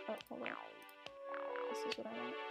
Oh, hold on. This is what I want.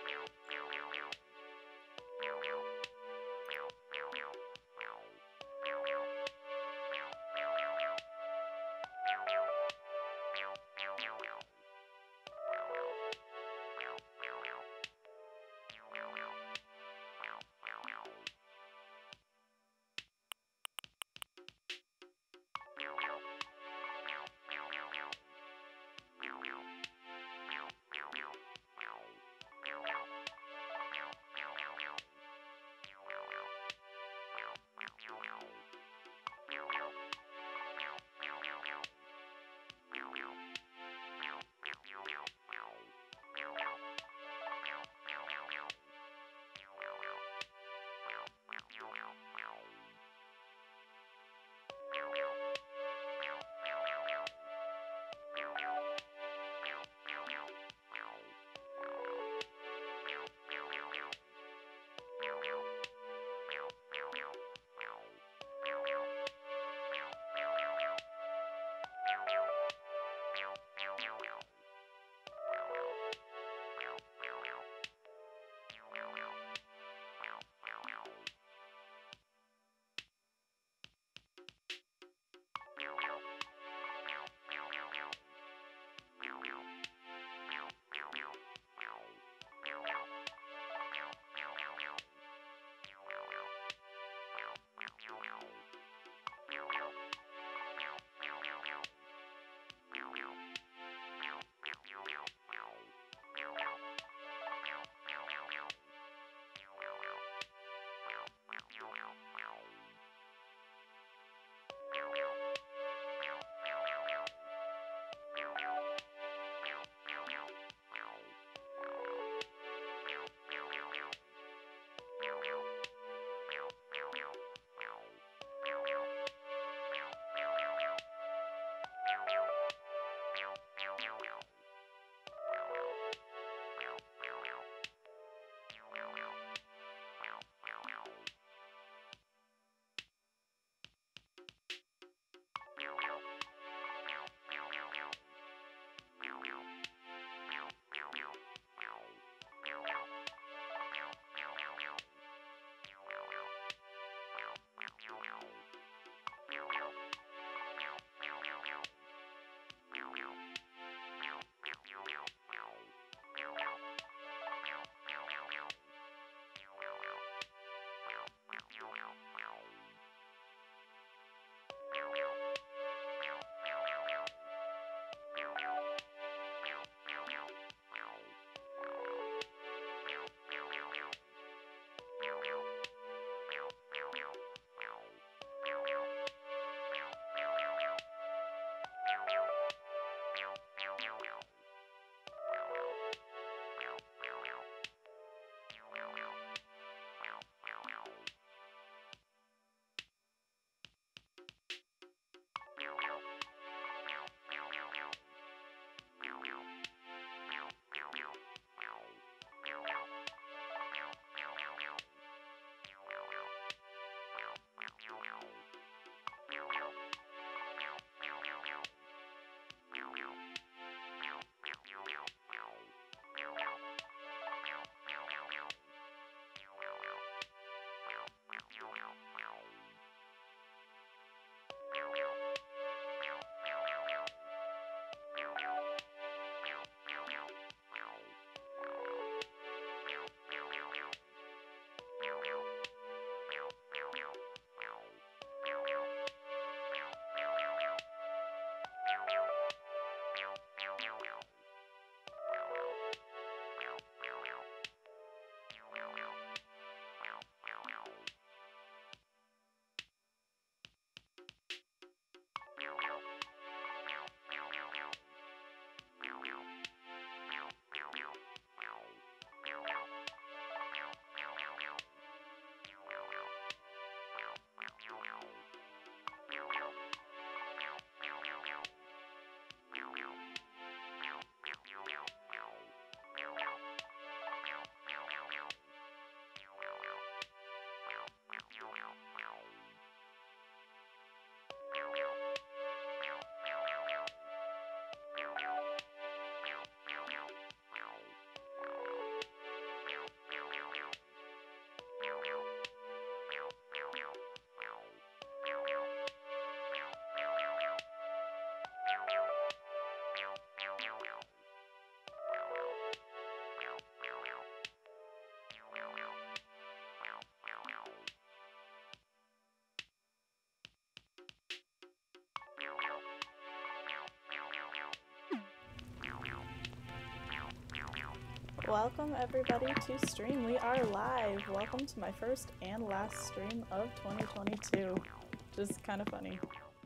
Welcome everybody to stream. We are live. Welcome to my first and last stream of 2022. Just kind of funny.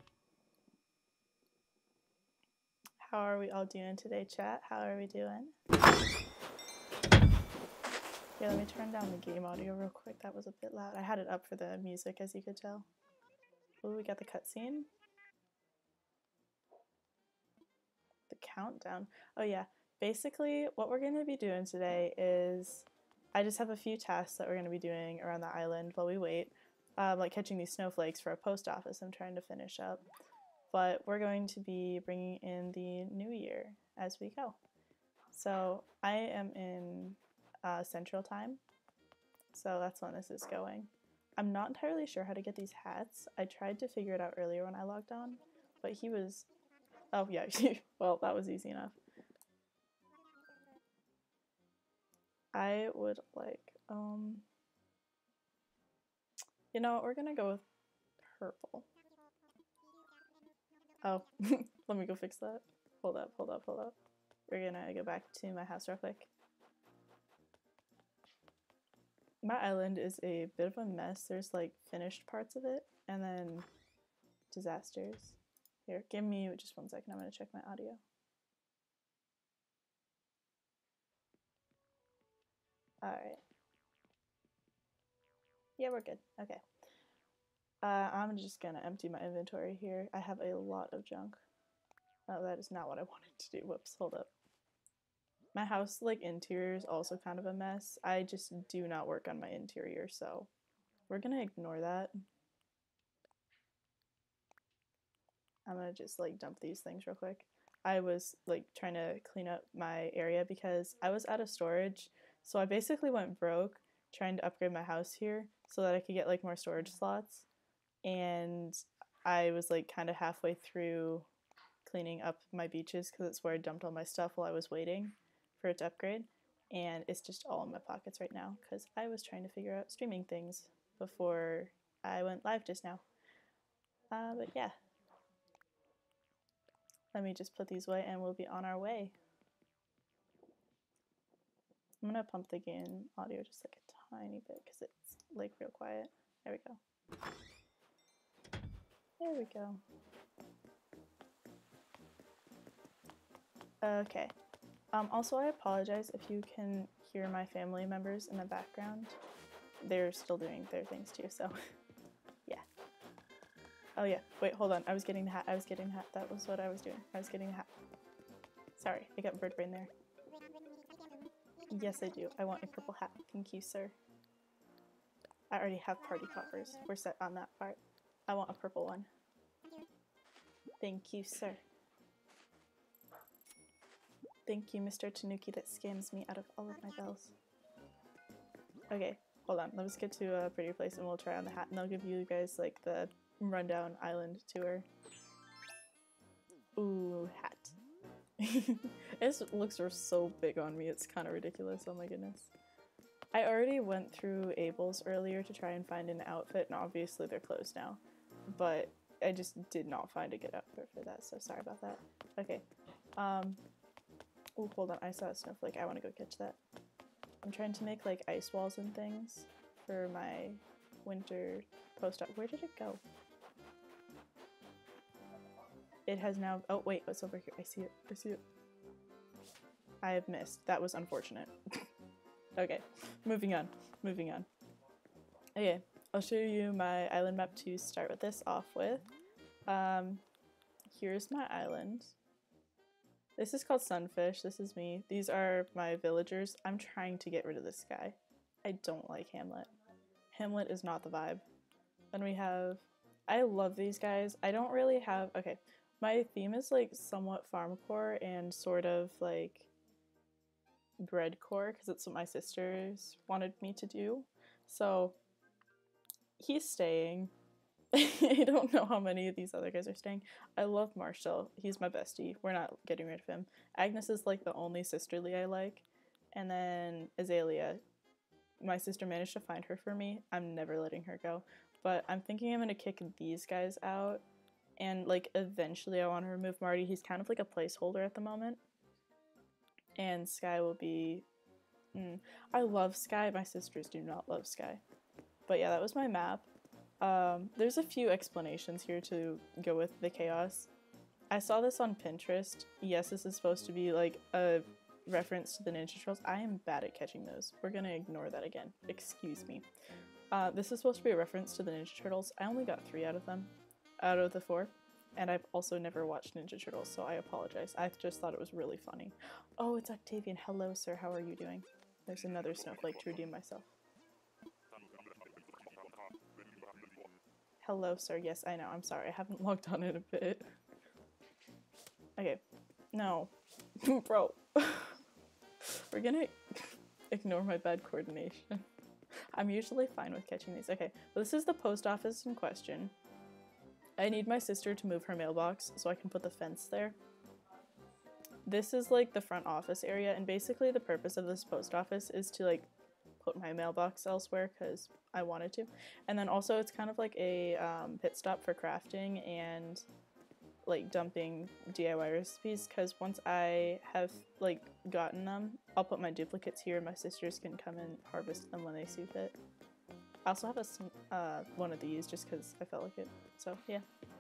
How are we all doing today, chat? How are we doing? Yeah, let me turn down the game audio real quick. That was a bit loud. I had it up for the music, as you could tell. Ooh, we got the cutscene. The countdown. Oh yeah. Basically, what we're going to be doing today is I just have a few tasks that we're going to be doing around the island while we wait. Like catching these snowflakes for a post office I'm trying to finish up. But we're going to be bringing in the new year as we go. So I am in Central Time, so that's when this is going. I'm not entirely sure how to get these hats. I tried to figure it out earlier when I logged on, but he was... Oh yeah, well that was easy enough. I would like, you know what, we're gonna go with purple. Oh, let me go fix that. Hold up. We're gonna go back to my house real quick. My island is a bit of a mess. There's like finished parts of it and then disasters. Here, give me just 1 second. I'm gonna check my audio. Alright. Yeah, we're good. Okay. I'm just gonna empty my inventory here. I have a lot of junk. Oh, that is not what I wanted to do. Whoops, hold up. My house, like, interior is also kind of a mess. I just do not work on my interior, so we're gonna ignore that. I'm gonna just, like, dump these things real quick. I was, like, trying to clean up my area because I was out of storage, so I basically went broke trying to upgrade my house here so that I could get, like, more storage slots. And I was, like, kind of halfway through cleaning up my beaches because it's where I dumped all my stuff while I was waiting for it to upgrade, and it's just all in my pockets right now because I was trying to figure out streaming things before I went live just now. But yeah, let me just put these away and we'll be on our way. I'm gonna pump the game audio just like a tiny bit because it's like real quiet. There we go. There we go. Okay. Also, I apologize if you can hear my family members in the background. They're still doing their things too, so yeah. Oh yeah, wait, hold on. I was getting the hat. That was what I was doing. I was getting the hat. Sorry, I got bird brain there. Yes, I do. I want a purple hat. Thank you, sir. I already have party poppers. We're set on that part. I want a purple one. Thank you, sir. Thank you, Mr. Tanuki that scams me out of all of my bells. Okay, hold on. Let's get to a prettier place and we'll try on the hat and I'll give you guys like the rundown island tour. Ooh, hat. It looks so big on me, it's kind of ridiculous, oh my goodness. I already went through Abel's earlier to try and find an outfit, and obviously they're closed now. But I just did not find a good outfit for that, so sorry about that. Okay. Oh, hold on, I saw a snowflake. I want to go catch that. I'm trying to make like ice walls and things for my winter post-op. Where did it go? It has now. Oh wait, it's over here. I see it. I see it. I have missed. That was unfortunate. Okay, moving on. Moving on. Okay, I'll show you my island map to start with this off with. Here's my island. This is called Sunfish. This is me. These are my villagers. I'm trying to get rid of this guy. I don't like Hamlet. Hamlet is not the vibe. Then we have... I love these guys. I don't really have... Okay, my theme is like somewhat farmcore and sort of like breadcore because it's what my sisters wanted me to do. So he's staying. I don't know how many of these other guys are staying. I love Marshall. He's my bestie. We're not getting rid of him. Agnes is like the only sisterly I like. And then Azalea. My sister managed to find her for me. I'm never letting her go. But I'm thinking I'm going to kick these guys out. And like eventually I want to remove Marty. He's kind of like a placeholder at the moment. And Sky will be I love Sky. My sisters do not love Sky. But yeah, that was my map. There's a few explanations here to go with the chaos. I saw this on Pinterest. Yes, this is supposed to be like a reference to the Ninja Turtles. I am bad at catching those. We're gonna ignore that again. Excuse me. This is supposed to be a reference to the Ninja Turtles. I only got 3 out of them, out of the 4. And I've also never watched Ninja Turtles, so I apologize. I just thought it was really funny. Oh, it's Octavian. Hello, sir. How are you doing? There's another snowflake to redeem myself. Hello, sir. Yes, I know. I'm sorry. I haven't logged on in a bit. Okay. No. Bro. We're gonna ignore my bad coordination. I'm usually fine with catching these. Okay, well, this is the post office in question. I need my sister to move her mailbox so I can put the fence there. This is like the front office area, and basically the purpose of this post office is to like put my mailbox elsewhere because I wanted to. And then also it's kind of like a pit stop for crafting and like dumping DIY recipes, because once I have like gotten them, I'll put my duplicates here and my sisters can come and harvest them when they see fit. I also have one of these just because I felt like it, so yeah.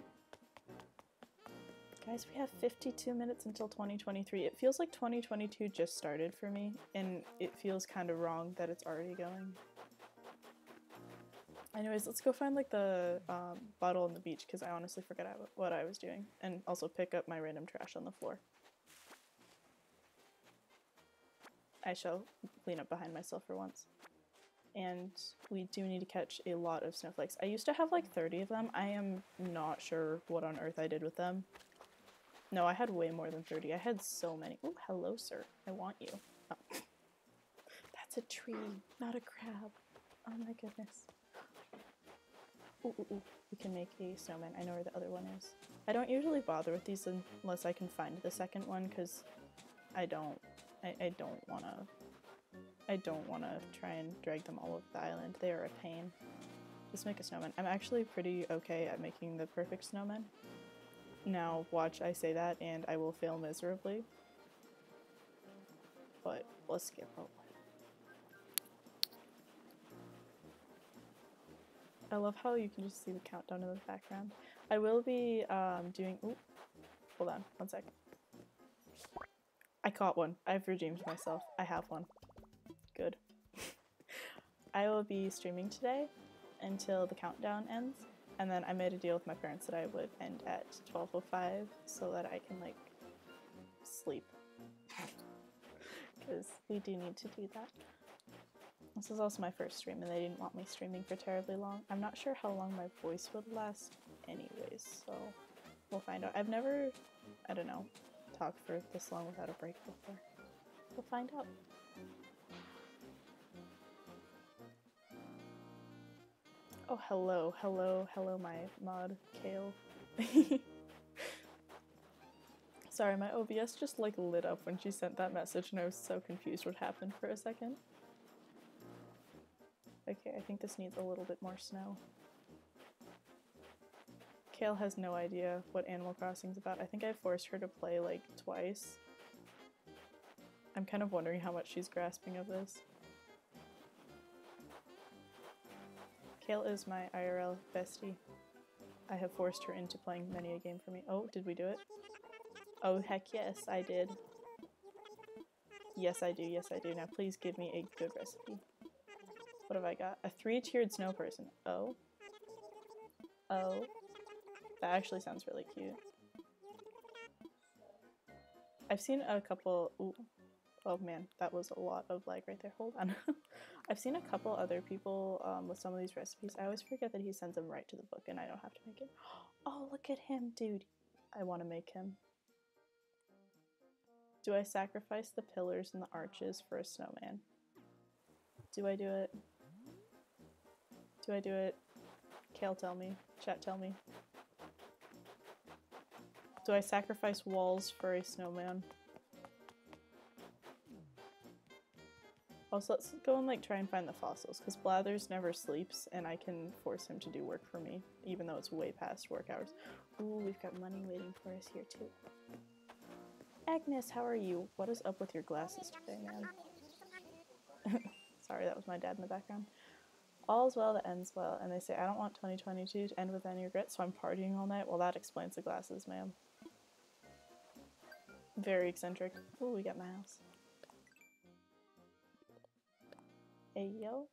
Guys, we have 52 minutes until 2023. It feels like 2022 just started for me, and it feels kind of wrong that it's already going. Anyways, let's go find like the bottle on the beach because I honestly forgot what I was doing, and also pick up my random trash on the floor. I shall clean up behind myself for once. And we do need to catch a lot of snowflakes. I used to have like 30 of them. I am not sure what on earth I did with them. No, I had way more than 30. I had so many. Oh, hello, sir. I want you. Oh. That's a tree, not a crab. Oh my goodness. Ooh, ooh, ooh. We can make a snowman. I know where the other one is. I don't usually bother with these unless I can find the second one, because I don't wanna try and drag them all over the island. They are a pain. Let's make a snowman. I'm actually pretty okay at making the perfect snowman. Now watch I say that and I will fail miserably. But let's get rolling. I love how you can just see the countdown in the background. I will be doing, ooh, hold on, one sec. I caught one. I've redeemed myself. I have one. Good. I will be streaming today until the countdown ends, and then I made a deal with my parents that I would end at 12:05 so that I can like sleep. Because we do need to do that. This is also my first stream and they didn't want me streaming for terribly long. I'm not sure how long my voice would last anyways, so we'll find out. I've never, I don't know, talked for this long without a break before. We'll find out. Oh, hello, hello, hello, my mod, Kale. Sorry, my OBS just like lit up when she sent that message and I was so confused what happened for a second. Okay, I think this needs a little bit more snow. Kale has no idea what Animal Crossing's about. I think I forced her to play like twice. I'm kind of wondering how much she's grasping of this. Kale is my IRL bestie. I have forced her into playing many a game for me. Oh, did we do it? Oh, heck yes, I did. Yes, I do. Yes, I do. Now please give me a good recipe. What have I got? A 3-tiered snow person. Oh. Oh. That actually sounds really cute. I've seen a couple... Ooh. Oh man, that was a lot of lag right there. Hold on. I've seen a couple other people with some of these recipes. I always forget that he sends them right to the book and I don't have to make it. Oh, look at him, dude. I want to make him. Do I sacrifice the pillars and the arches for a snowman? Do I do it? Do I do it? Kale, tell me. Chat, tell me. Do I sacrifice walls for a snowman? Also, let's go and like try and find the fossils, because Blathers never sleeps and I can force him to do work for me, even though it's way past work hours. Ooh, we've got money waiting for us here too. Agnes, how are you? What is up with your glasses today, man? Sorry, that was my dad in the background. All's well that ends well, and they say I don't want 2022 to end with any regrets, so I'm partying all night. Well, that explains the glasses, ma'am. Very eccentric. Ooh, we got my house. Hey, yo.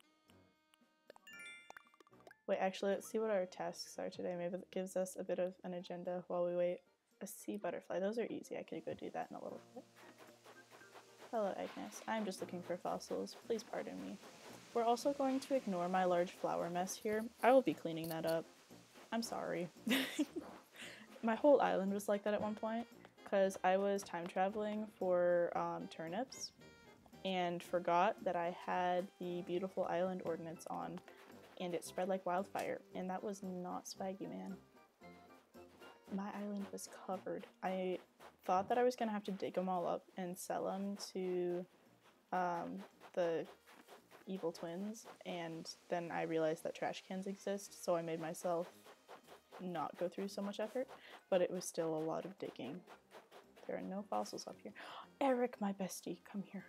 Wait, actually, let's see what our tasks are today. Maybe it gives us a bit of an agenda while we wait. A sea butterfly. Those are easy. I could go do that in a little bit. Hello, Agnes. I'm just looking for fossils. Please pardon me. We're also going to ignore my large flower mess here. I will be cleaning that up. I'm sorry. My whole island was like that at one point because I was time traveling for turnips and forgot that I had the beautiful island ordinance on, and it spread like wildfire, and that was not swaggy, man. My island was covered. I thought that I was gonna have to dig them all up and sell them to the evil twins, and then I realized that trash cans exist, so I made myself not go through so much effort, but it was still a lot of digging. There are no fossils up here. Eric, my bestie, come here.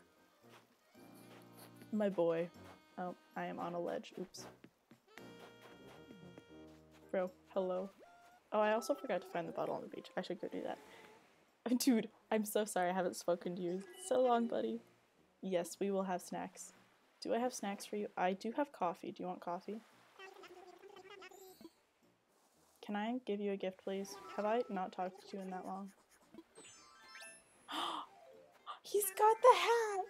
My boy. Oh, I am on a ledge. Oops. Bro, hello. Oh, I also forgot to find the bottle on the beach. I should go do that. Dude, I'm so sorry I haven't spoken to you in so long, buddy. Yes, we will have snacks. Do I have snacks for you? I do have coffee. Do you want coffee? Can I give you a gift, please? Have I not talked to you in that long? He's got the hat!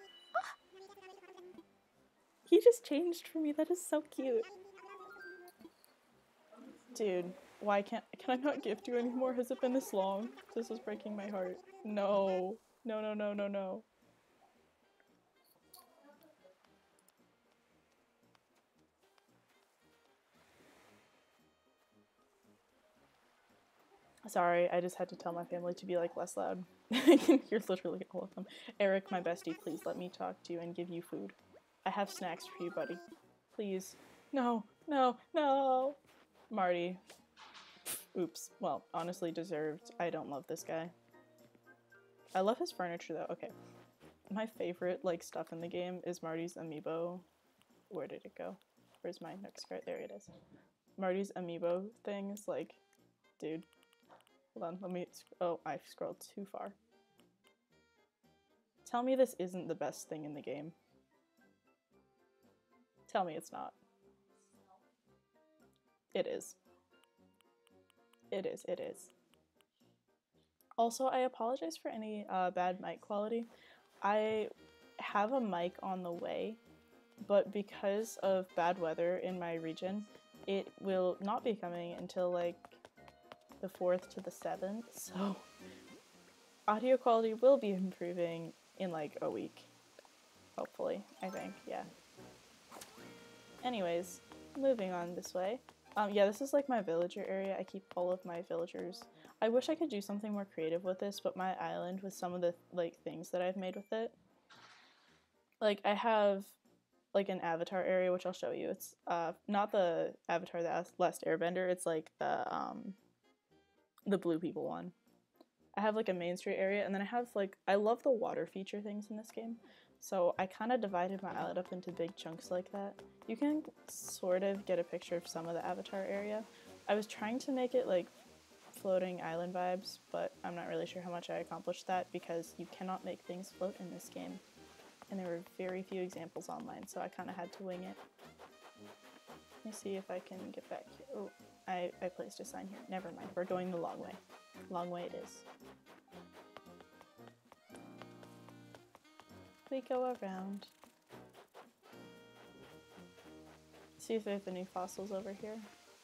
He just changed for me. That is so cute. Dude, why can I not gift you anymore? Has it been this long? This is breaking my heart. No. No, no, no, no, no. Sorry, I just had to tell my family to be like less loud. I can hear literally all of them. Eric, my bestie, please let me talk to you and give you food. I have snacks for you, buddy. Please. No, no, no! Marty. Oops. Well, honestly deserved. I don't love this guy. I love his furniture though. Okay. My favorite like stuff in the game is Marty's amiibo. Where did it go? Where's my nook skirt? There it is. Marty's amiibo things, like, dude. Hold on, let me, oh, I scrolled too far. Tell me this isn't the best thing in the game. Tell me it's not. It is. It is, it is. Also, I apologize for any bad mic quality. I have a mic on the way, but because of bad weather in my region, it will not be coming until like the 4th to the 7th, so audio quality will be improving in like a week. Hopefully, I think, yeah. Anyways, moving on this way. Yeah, this is like my villager area. I keep all of my villagers. I wish I could do something more creative with this, but my island with some of the like things that I've made with it. Like I have like an avatar area, which I'll show you. It's not the Avatar the Last Airbender, it's like the blue people one. I have like a main street area, and then I have like, I love the water feature things in this game. So I kind of divided my island up into big chunks like that. You can sort of get a picture of some of the avatar area. I was trying to make it like floating island vibes, but I'm not really sure how much I accomplished that because you cannot make things float in this game. And there were very few examples online, so I kind of had to wing it. Let me see if I can get back here. Oh, I placed a sign here. Never mind, we're going the long way. Long way it is. We go around. See if there's any fossils over here.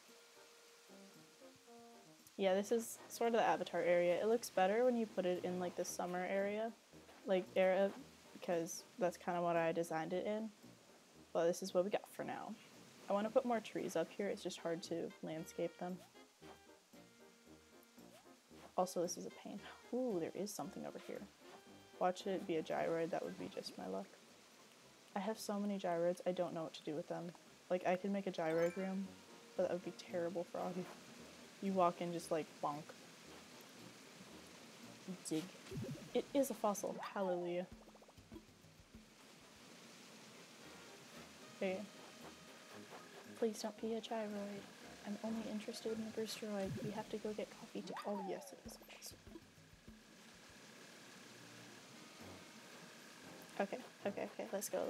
Yeah, this is sort of the avatar area. It looks better when you put it in like the summer area, like era, because that's kind of what I designed it in. But this is what we got for now. I want to put more trees up here. It's just hard to landscape them. Also, this is a pain. Ooh, there is something over here. Watch it be a gyroid, that would be just my luck. I have so many gyroids, I don't know what to do with them. Like, I could make a gyroid room, but that would be terrible for audio. You walk in just like, bonk. Dig. It is a fossil, hallelujah. Here. Please don't be a gyroid. I'm only interested in the Brewsteroid. We have to go get coffee to— oh yes, it is. Okay, let's go.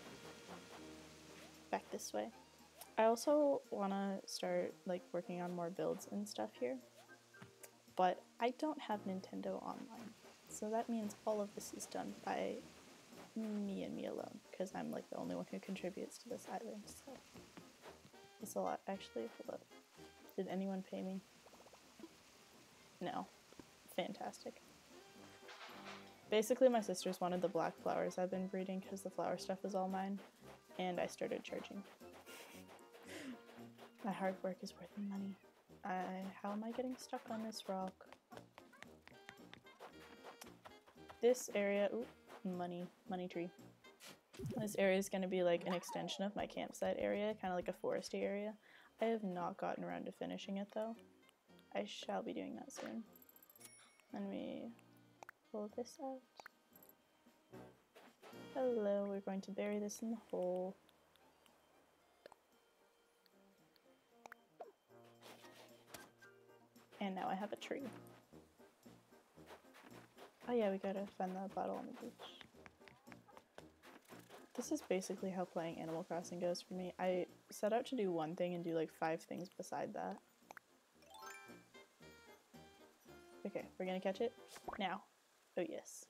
Back this way. I also want to start like working on more builds and stuff here, but I don't have Nintendo Online, so that means all of this is done by me and me alone, because I'm like the only one who contributes to this island, so it's a lot. Actually, hold up. Did anyone pay me? No. Fantastic. Basically, my sisters wanted the black flowers I've been breeding because the flower stuff is all mine, and I started charging. My hard work is worth the money. How am I getting stuck on this rock? This area— ooh, money tree. This area is going to be like an extension of my campsite area, kind of like a foresty area. I have not gotten around to finishing it though. I shall be doing that soon. Let me pull this out. Hello, we're going to bury this in the hole. And now I have a tree. Oh yeah, we gotta find the bottle on the beach. This is basically how playing Animal Crossing goes for me. I set out to do one thing and do like 5 things beside that. Okay, we're gonna catch it now. Oh yes.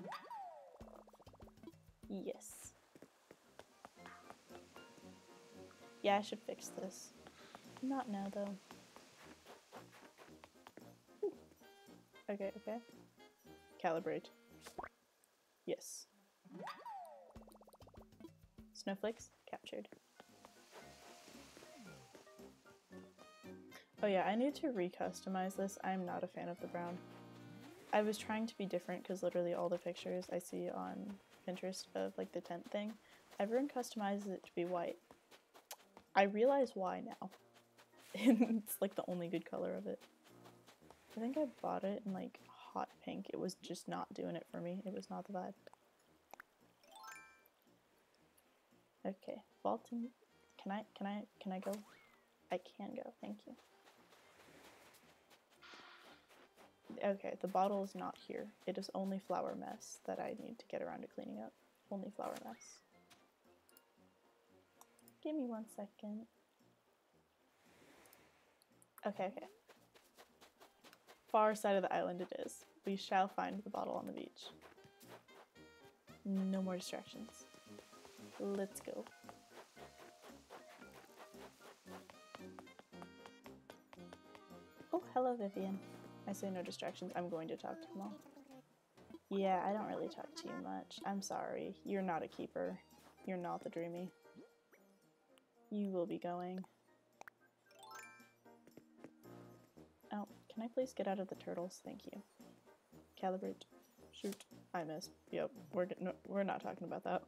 Yes. Yeah, I should fix this. Not now though. Okay. Calibrate. Yes. Snowflakes captured. Oh yeah, I need to re-customize this. I'm not a fan of the brown. I was trying to be different because literally all the pictures I see on Pinterest of like the tent thing, everyone customizes it to be white. I realize why now. It's like the only good color of it. I think I bought it in like hot pink. It was just not doing it for me. It was not the vibe. Okay, vaulting. Can I go? I can go, thank you. Okay, the bottle is not here. It is only flower mess that I need to get around to cleaning up. Only flower mess. Give me 1 second. Okay. Far side of the island it is. We shall find the bottle on the beach. No more distractions. Let's go. Oh, hello Vivian. I say no distractions. I'm going to talk to them all. Yeah, I don't really talk too much. I'm sorry. You're not a keeper. You're not the dreamy. You will be going. Oh, can I please get out of the turtles? Thank you. Calibrate. Shoot. I missed. Yep, we're not talking about that.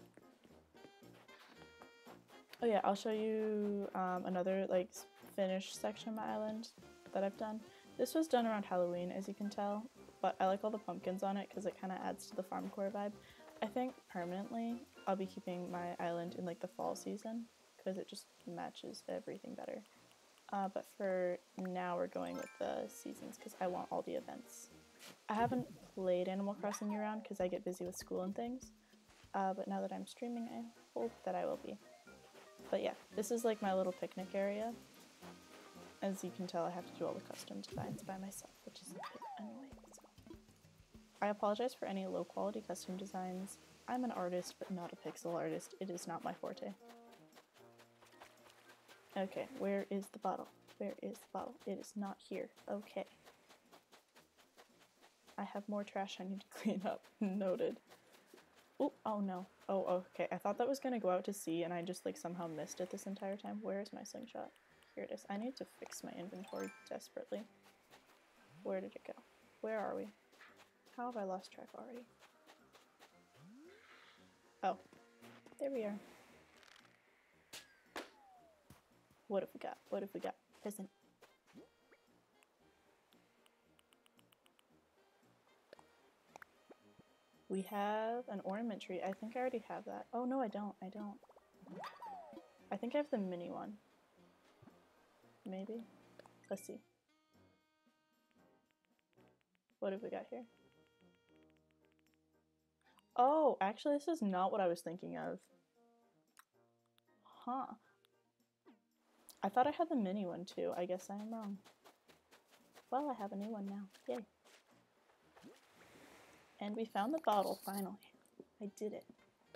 Oh yeah, I'll show you another like finished section of my island that I've done. This was done around Halloween, as you can tell, but I like all the pumpkins on it because it kind of adds to the farmcore vibe. I think permanently I'll be keeping my island in like the fall season because it just matches everything better. But for now we're going with the seasons because I want all the events. I haven't played Animal Crossing year-round because I get busy with school and things, but now that I'm streaming I hope that I will be. But yeah, this is like my little picnic area. As you can tell, I have to do all the custom designs by myself, which is a bit annoying. So. I apologize for any low quality custom designs. I'm an artist, but not a pixel artist. It is not my forte. Okay, where is the bottle? Where is the bottle? It is not here. Okay. I have more trash I need to clean up. Noted. Oh no. Oh, okay. I thought that was gonna go out to sea and I just like somehow missed it this entire time. Where is my slingshot? Here it is. I need to fix my inventory desperately. Where did it go? Where are we? How have I lost track already? Oh, there we are. What have we got? What have we got? Present. We have an ornament tree. I think I already have that. Oh no, I don't. I think I have the mini one. Maybe? Let's see. What have we got here? Oh, actually this is not what I was thinking of. Huh. I thought I had the mini one too. I guess I am wrong. Well, I have a new one now. Yay. And we found the bottle, finally. I did it.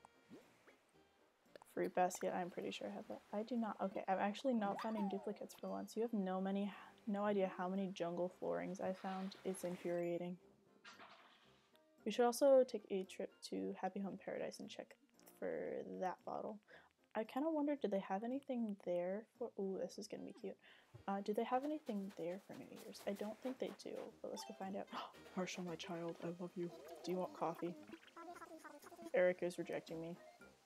Fruit basket, I'm pretty sure I have that. I do not. Okay, I'm actually not finding duplicates for once. You have no idea how many jungle floorings I found. It's infuriating. We should also take a trip to Happy Home Paradise and check for that bottle. I kind of wondered, did they have anything there for... Ooh, this is gonna be cute. Do they have anything there for New Year's? I don't think they do, but let's go find out. Marshall, my child, I love you. Do you want coffee? Eric is rejecting me.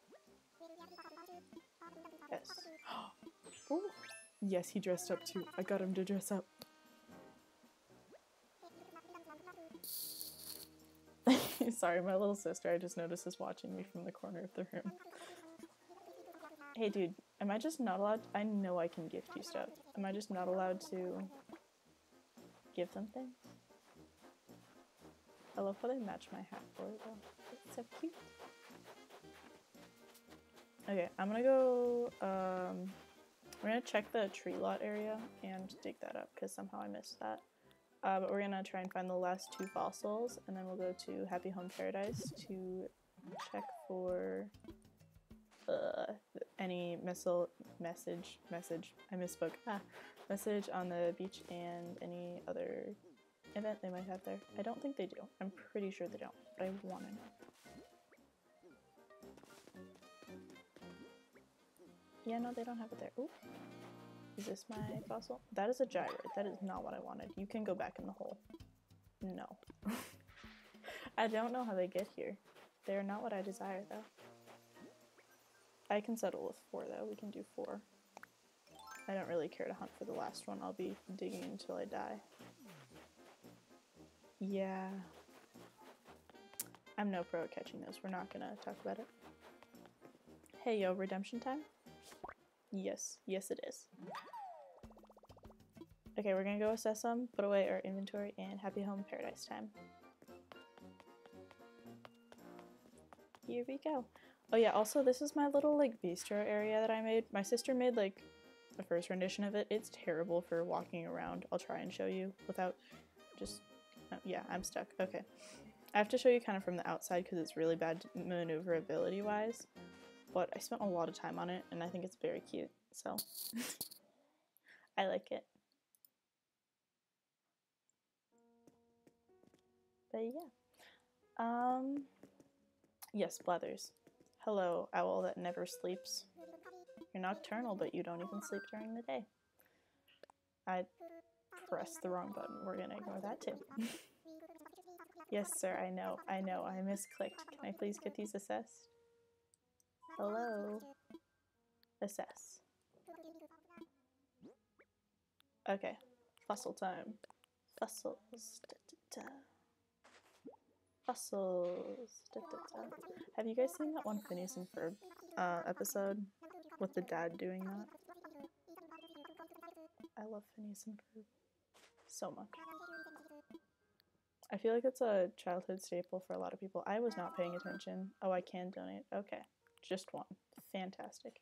Yes. Ooh. Yes, he dressed up too. I got him to dress up. Sorry, my little sister, I just noticed, is watching me from the corner of the room. Hey dude, am I just not allowed? I know I can gift you stuff. Am I just not allowed to give them things? I love how they match my hat for it though. It's so cute. Okay, I'm gonna go, we're gonna check the tree lot area and dig that up because somehow I missed that. But we're gonna try and find the last 2 fossils and then we'll go to Happy Home Paradise to check for any message, I misspoke, message on the beach and any other event they might have there. I don't think they do. I'm pretty sure they don't, but I want to know. Yeah, no, they don't have it there. Ooh. Is this my fossil? That is a gyroid. That is not what I wanted. You can go back in the hole. No. I don't know how they get here. They're not what I desire, though. I can settle with 4, though. We can do 4. I don't really care to hunt for the last one. I'll be digging until I die. Yeah. I'm no pro at catching those. We're not gonna talk about it. Hey, yo, redemption time? Yes. Yes, it is. Okay, we're gonna go assess them, put away our inventory, and Happy Home Paradise time. Here we go. Oh yeah, also this is my little like bistro area that I made. My sister made like the first rendition of it. It's terrible for walking around. I'll try and show you without just... Oh, yeah, I'm stuck. Okay. I have to show you kind of from the outside because it's really bad maneuverability wise. But I spent a lot of time on it and I think it's very cute. So I like it. But yeah. Yes, Blathers. Hello, owl that never sleeps. You're nocturnal, but you don't even sleep during the day. I pressed the wrong button. We're gonna ignore that too. Yes, sir, I know, I misclicked. Can I please get these assessed? Hello? Assess. Okay, fossil time. Fossils. Da, da, da. Fossils. Da, da, da. Have you guys seen that one Phineas and Ferb episode with the dad doing that? I love Phineas and Ferb so much. I feel like it's a childhood staple for a lot of people. I was not paying attention. Oh, I can donate. Okay, just 1. Fantastic.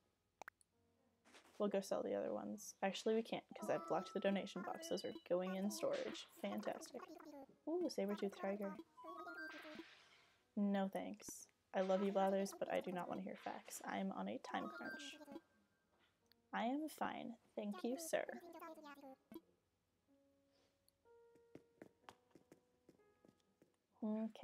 We'll go sell the other ones. Actually, we can't because I've blocked the donation box. Those are going in storage. Fantastic. Ooh, saber-tooth tiger. No thanks. I love you, Blathers, but I do not want to hear facts. I am on a time crunch. I am fine. Thank you, sir. Okay.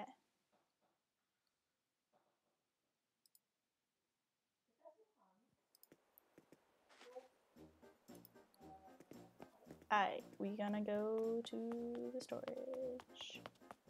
Alright, we gonna go to the storage.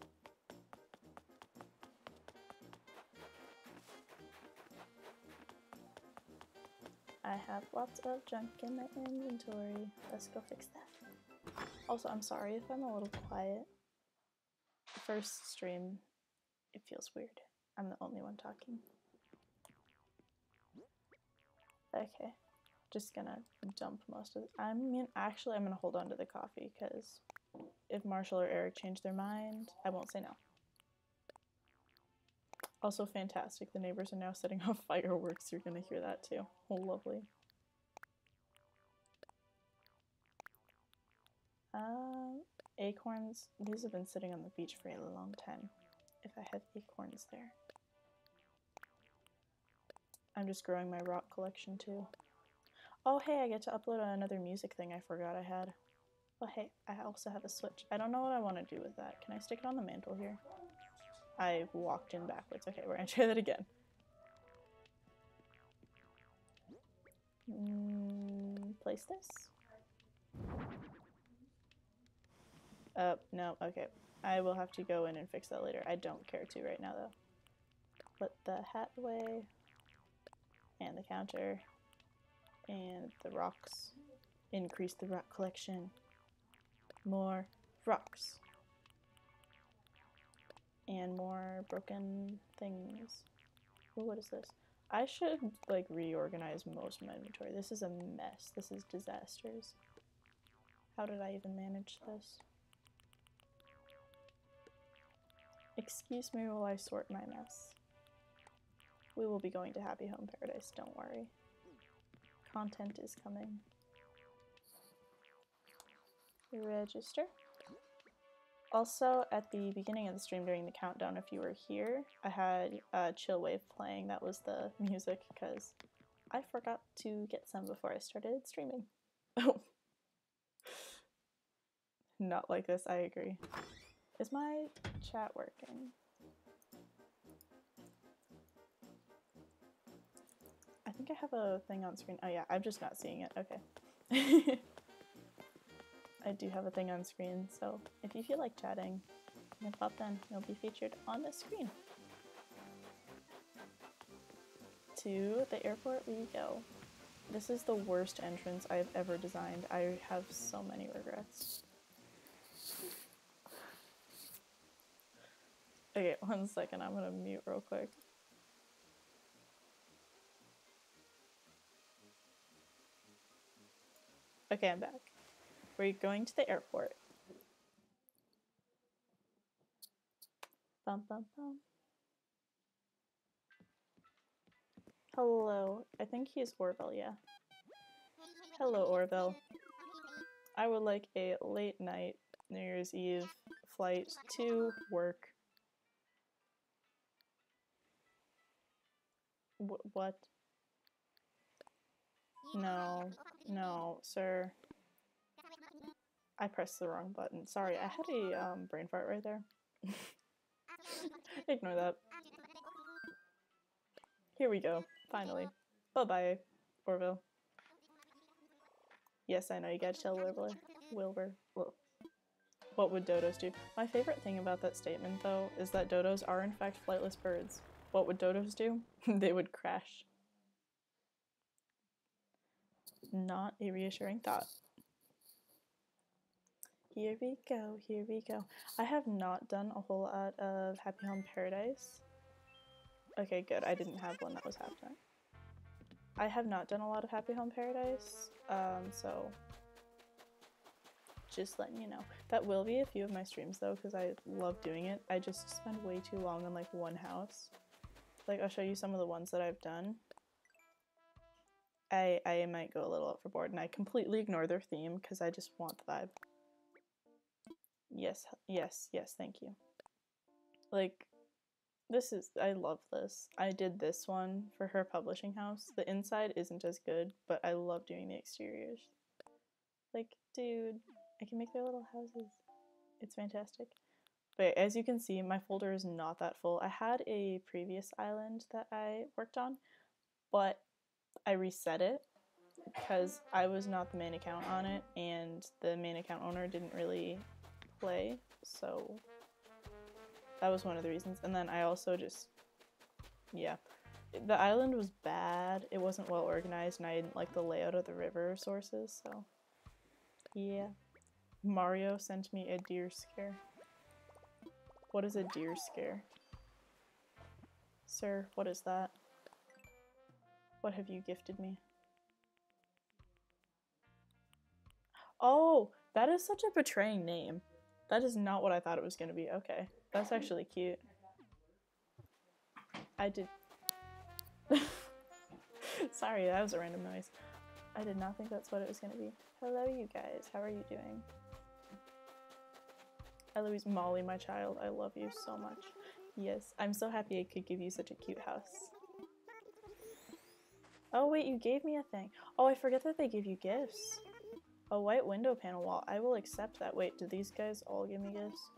I have lots of junk in my inventory. Let's go fix that. Also, I'm sorry if I'm a little quiet. The first stream, it feels weird. I'm the only one talking. Okay, just gonna dump most of it. I mean, actually, I'm gonna hold on to the coffee because if Marshall or Eric change their mind, I won't say no. Also fantastic, the neighbors are now setting off fireworks. You're gonna hear that too. Oh, lovely. Acorns. These have been sitting on the beach for a long time. If I had acorns there. I'm just growing my rock collection too. Oh hey, I get to upload another music thing I forgot I had. Oh hey, I also have a switch. I don't know what I want to do with that. Can I stick it on the mantle here? I walked in backwards. Okay, we're gonna try that again. Place this. No, okay. I will have to go in and fix that later. I don't care to right now though. Put the hat away. And the counter. And the rocks. Increase the rock collection. More rocks. And more broken things. Ooh, what is this? I should like reorganize most of my inventory. This is a mess. This is disasters. How did I even manage this? Excuse me while I sort my mess. We will be going to Happy Home Paradise, don't worry. Content is coming. Register. Also, at the beginning of the stream during the countdown, if you were here, I had Chill Wave playing. That was the music because I forgot to get some before I started streaming. Oh. Not like this, I agree. Is my chat working? I think I have a thing on screen. Oh yeah, I'm just not seeing it. Okay. I do have a thing on screen, so if you feel like chatting, you can pop in. You'll be featured on the screen. To the airport we go. This is the worst entrance I've ever designed. I have so many regrets. Okay, 1 second. I'm gonna mute real quick. Okay, I'm back. We're going to the airport. Bum, bum, bum. Hello. I think he's Orville, yeah. Hello, Orville. I would like a late night New Year's Eve flight to work. What? No. No, sir. I pressed the wrong button. Sorry, I had a brain fart right there. Ignore that. Here we go. Finally. Bye-bye, Orville. Yes, I know, you gotta tell Wilbur. Whoa. What would dodos do? My favorite thing about that statement, though, is that dodos are in fact flightless birds. What would dodos do? They would crash. Not a reassuring thought. Here we go, here we go. I have not done a whole lot of Happy Home Paradise. Okay, good. I didn't have one that was half done. I have not done a lot of Happy Home Paradise, so just letting you know. That will be a few of my streams though, because I love doing it. I just spend way too long on like one house. Like, I'll show you some of the ones that I've done. I might go a little overboard, and I completely ignore their theme because I just want the vibe. Yes, yes, yes, thank you. Like, this is, I love this. I did this one for her publishing house. The inside isn't as good, but I love doing the exteriors. Like, dude, I can make their little houses. It's fantastic. But as you can see, my folder is not that full. I had a previous island that I worked on, but I reset it because I was not the main account on it, and the main account owner didn't really play, so that was one of the reasons. And then I also just, yeah. The island was bad, it wasn't well organized, and I didn't like the layout of the river sources, so yeah. Mario sent me a deer scare. What is a deer scare? Sir, what is that? What have you gifted me? Oh, that is such a betraying name. That is not what I thought it was going to be. Okay, that's actually cute. I did... Sorry, that was a random noise. I did not think that's what it was going to be. Hello, you guys. How are you doing? Eloise, Molly, my child, I love you so much. Yes, I'm so happy I could give you such a cute house. Oh wait, you gave me a thing. Oh, I forget that they give you gifts. A white window panel wall. I will accept that. Wait, do these guys all give me gifts?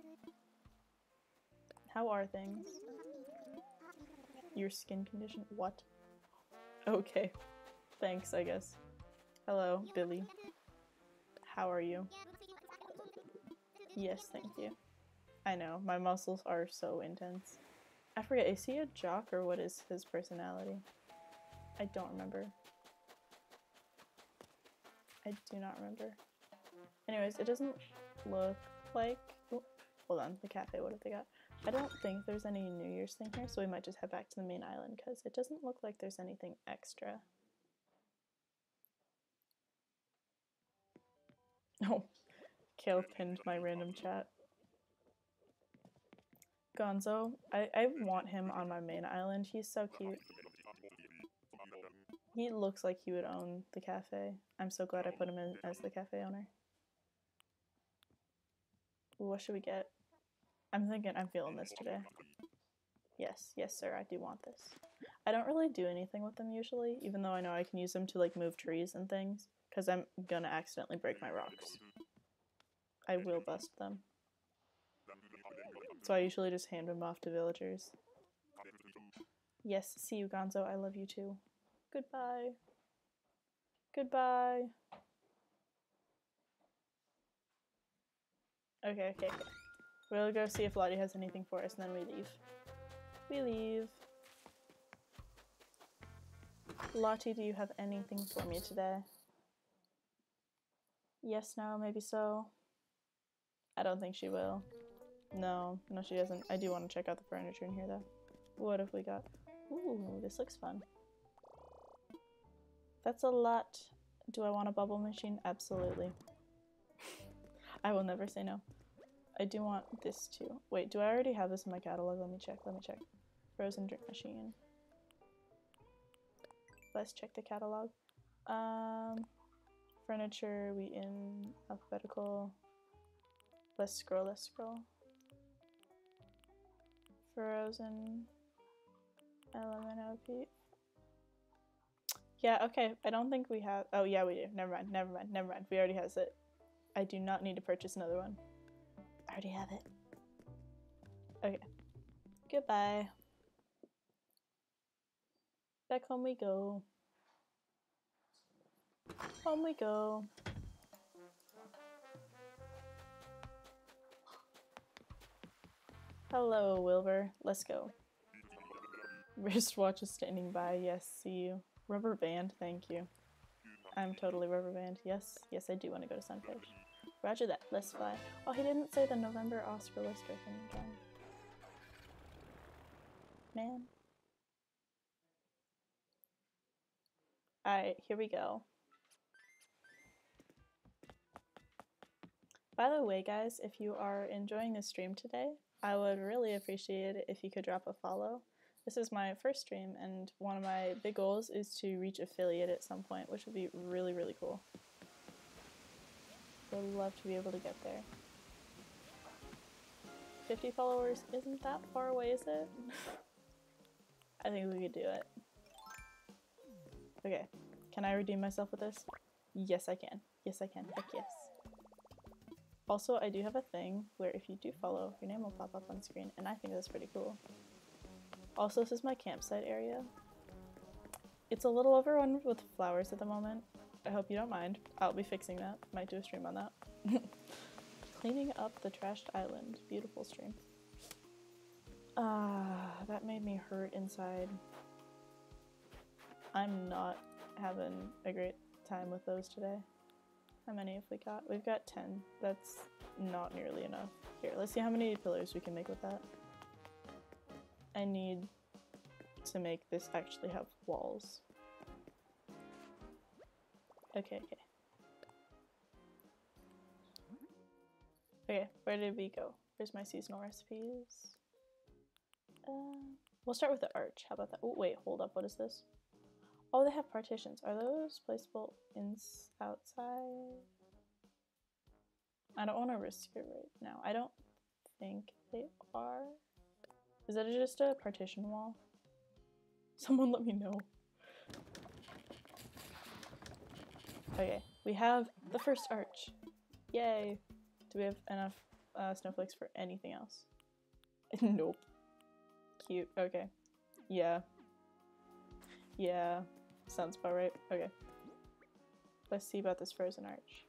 How are things? Your skin condition? What? Okay. Thanks, I guess. Hello, Billy. How are you? Yes, thank you. I know, my muscles are so intense. I forget, is he a jock or what is his personality? I don't remember. I do not remember. Anyways, it doesn't look like... Oh, hold on, the cafe, what have they got? I don't think there's any New Year's thing here, so we might just head back to the main island because it doesn't look like there's anything extra. Oh, Kale pinned my random chat. Gonzo, I want him on my main island. He's so cute. He looks like he would own the cafe. I'm so glad I put him in as the cafe owner. What should we get? I'm feeling this today. Yes, yes sir, I do want this. I don't really do anything with them usually, even though I know I can use them to like move trees and things, because I'm gonna accidentally break my rocks. I will bust them. So I usually just hand them off to villagers. Yes, see you Gonzo, I love you too. Goodbye. Goodbye. Okay. We'll go see if Lottie has anything for us and then we leave. We leave. Lottie, do you have anything for me today? Yes, no, maybe so. I don't think she will. No, she doesn't. I do want to check out the furniture in here though. What have we got? Ooh, this looks fun. That's a lot. Do I want a bubble machine? Absolutely. I will never say no. I do want this too. Wait, do I already have this in my catalog? Let me check. Frozen drink machine. Let's check the catalog. Furniture, we in alphabetical. Let's scroll. Frozen LMNOP. Yeah, okay. I don't think we have. Oh, yeah, we do. Never mind. We already has it. I do not need to purchase another one. I already have it. Okay. Goodbye. Back home we go. Home we go. Hello, Wilbur. Let's go. Wristwatch is standing by. Yes, see you. Rubber band, thank you. I'm totally rubber band. Yes, I do want to go to Sunfish. Roger that. Let's fly. Oh, he didn't say the November Oscar Lister thing again. Man. Alright, here we go. By the way, guys, if you are enjoying this stream today, I would really appreciate it if you could drop a follow. This is my first stream, and one of my big goals is to reach affiliate at some point, which would be really, really cool. Would love to be able to get there. 50 followers isn't that far away, is it? I think we could do it. Okay, can I redeem myself with this? Yes, I can. Yes, I can. Heck yes. Also, I do have a thing where if you do follow, your name will pop up on screen, and I think that's pretty cool. Also, this is my campsite area. It's a little overrun with flowers at the moment. I hope you don't mind. I'll be fixing that. Might do a stream on that. Cleaning up the trashed island. Beautiful stream. That made me hurt inside. I'm not having a great time with those today. How many have we got? We've got 10. That's not nearly enough. Here, let's see how many pillars we can make with that. I need to make this actually have walls. Okay. Okay, where did we go? Where's my seasonal recipes? We'll start with the arch. How about that? Oh, wait, hold up. What is this? Oh, they have partitions. Are those placeable outside? I don't want to risk it right now. I don't think they are. Is that just a partition wall? Someone let me know. Okay, we have the first arch. Yay! Do we have enough snowflakes for anything else? Nope. Cute. Okay. Yeah. Yeah. Sounds about right. Okay. Let's see about this frozen arch.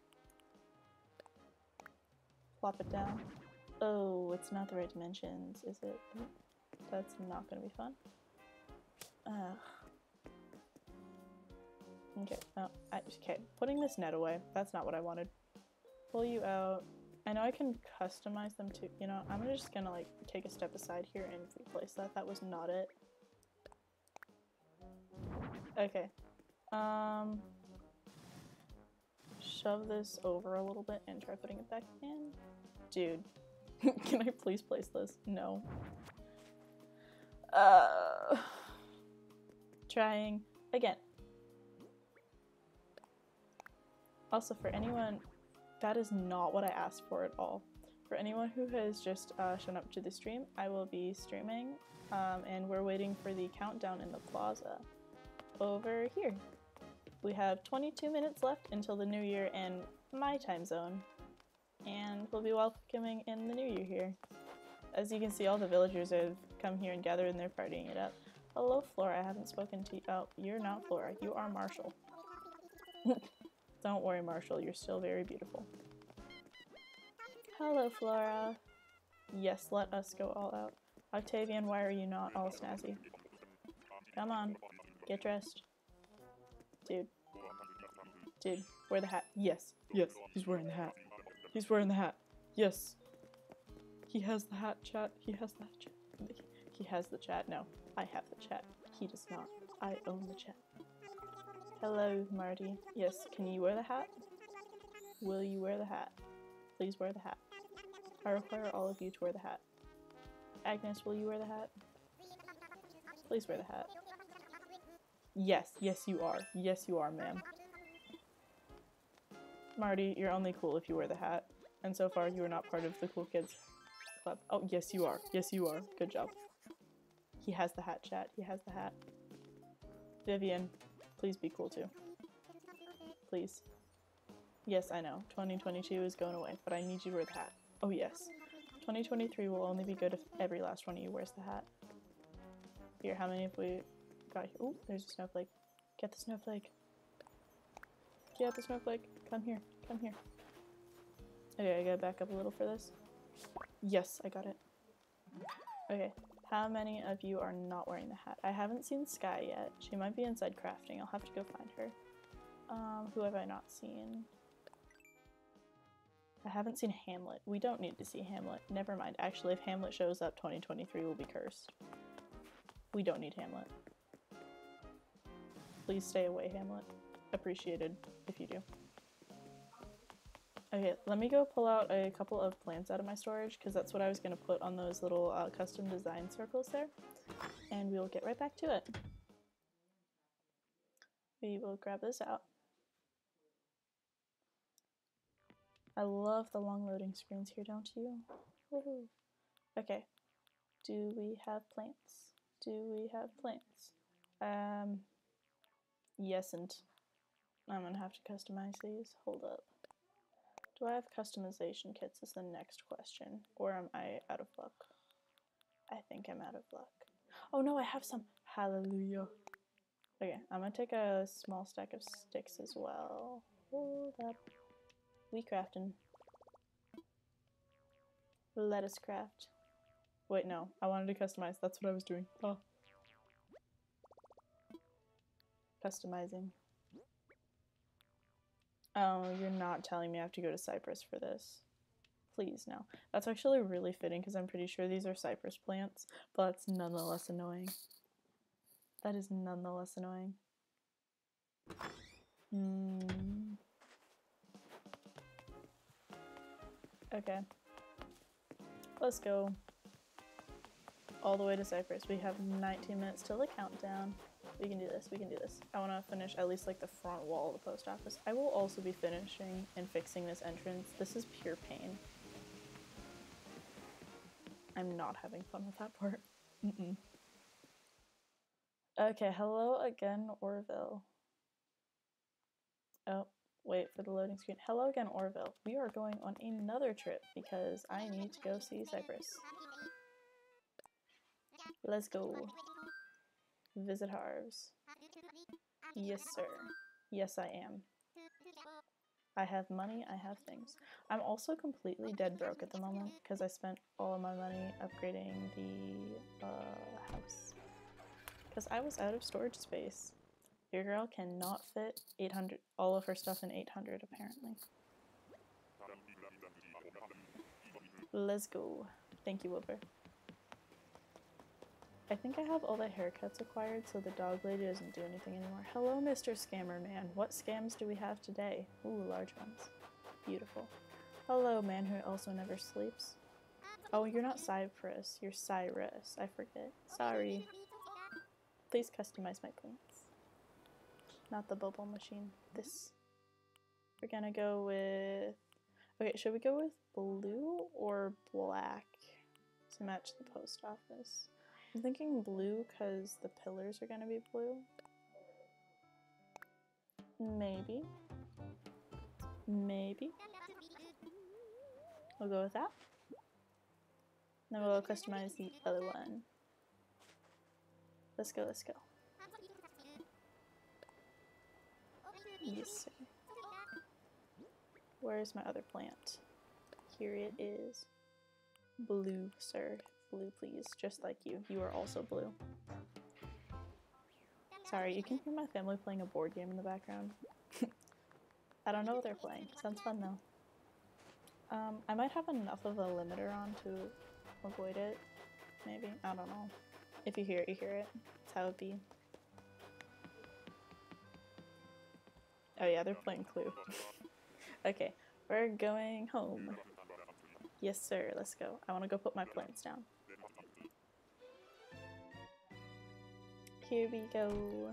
Plop it down. Oh, it's not the right dimensions, is it? That's not gonna be fun. Okay. Oh, okay. Putting this net away. That's not what I wanted. Pull you out. I know I can customize them too. You know, I'm just gonna like take a step aside here and replace that. That was not it. Okay. Shove this over a little bit and try putting it back in. Dude, can I please place this? No. Trying again. Also, for anyone, that is not what I asked for at all. For anyone who has just shown up to the stream, I will be streaming, and we're waiting for the countdown in the plaza. Over here. We have 22 minutes left until the new year and my time zone. And we'll be welcoming in the new year here. As you can see, all the villagers have come here and gathered and they're partying it up. Hello, Flora. I haven't spoken to you. Oh, you're not Flora. You are Marshall. Don't worry, Marshall. You're still very beautiful. Hello, Flora. Yes, let us go all out. Octavian, why are you not all snazzy? Come on. Get dressed. Dude. Dude, wear the hat. Yes. Yes, he's wearing the hat. He's wearing the hat. Yes. He has the hat, chat. He has the chat. He has the chat. No, I have the chat. He does not. I own the chat. Hello, Marty. Yes, can you wear the hat? Will you wear the hat? Please wear the hat. I require all of you to wear the hat. Agnes, will you wear the hat? Please wear the hat. Yes, yes you are. Yes you are, ma'am. Marty, you're only cool if you wear the hat. And so far, you are not part of the cool kids club. Oh, yes you are. Yes you are. Good job. He has the hat, chat. He has the hat. Vivian, please be cool too. Please. Yes, I know. 2022 is going away, but I need you to wear the hat. Oh yes. 2023 will only be good if every last one of you wears the hat. Here, how many have we got here? Oh, there's a snowflake. Get the snowflake. Get the snowflake. Come here. Come here. Okay, I gotta back up a little for this. Yes, I got it. Okay, how many of you are not wearing the hat? I haven't seen Sky yet. She might be inside crafting. I'll have to go find her. Who have I not seen? I haven't seen Hamlet. We don't need to see Hamlet. Never mind. Actually, if Hamlet shows up, 2023 will be cursed. We don't need Hamlet. Please stay away, Hamlet. Appreciated if you do. Okay, let me go pull out a couple of plants out of my storage because that's what I was going to put on those little custom design circles there. And we'll get right back to it. We will grab this out. I love the long loading screens here, don't you? Woohoo. Okay, do we have plants? Do we have plants? Yes, and I'm gonna have to customize these. Hold up. Do I have customization kits is the next question, or am I out of luck? I think I'm out of luck. Oh no, I have some. Hallelujah. Okay, I'm gonna take a small stack of sticks as well. Hold up. We crafting. Let us craft. Wait, no. I wanted to customize. That's what I was doing. Oh. Customizing. Oh, you're not telling me I have to go to Cyprus for this. Please, no. That's actually really fitting because I'm pretty sure these are cypress plants, but that's nonetheless annoying. That is nonetheless annoying. Okay. Let's go. All the way to Cyprus. We have 19 minutes till the countdown. We can do this, we can do this. I want to finish at least like the front wall of the post office. I will also be finishing and fixing this entrance. This is pure pain. I'm not having fun with that part. Okay, hello again, Orville. Oh, wait for the loading screen. Hello again, Orville. We are going on another trip because I need to go see Cyprus. Let's go. Visit Harves. Yes, sir. Yes, I am. I have money, I have things. I'm also completely dead broke at the moment because I spent all of my money upgrading the house. Because I was out of storage space. Your girl cannot fit 800, all of her stuff in 800 apparently. Let's go. Thank you, Wilbur. I think I have all the haircuts acquired so the dog lady doesn't do anything anymore. Hello, Mr. Scammer Man. What scams do we have today? Ooh, large ones. Beautiful. Hello, man who also never sleeps. Oh, you're not Cyprus. You're Cyrus. I forget. Sorry. Please customize my plants. Not the bubble machine. This. We're gonna go with... Okay, should we go with blue or black to match the post office? I'm thinking blue because the pillars are gonna be blue. Maybe. Maybe. We'll go with that. Then we'll customize the other one. Let's go, let's go. Yes, sir. Where's my other plant? Here it is. Blue, sir. Blue, please. Just like you. You are also blue. Sorry, you can hear my family playing a board game in the background. I don't know what they're playing. Sounds fun though. I might have enough of a limiter on to avoid it. Maybe. I don't know. If you hear it, you hear it. That's how it be. Oh yeah, they're playing Clue. Okay, we're going home. Yes, sir. Let's go. I want to go put my plants down. Here we go.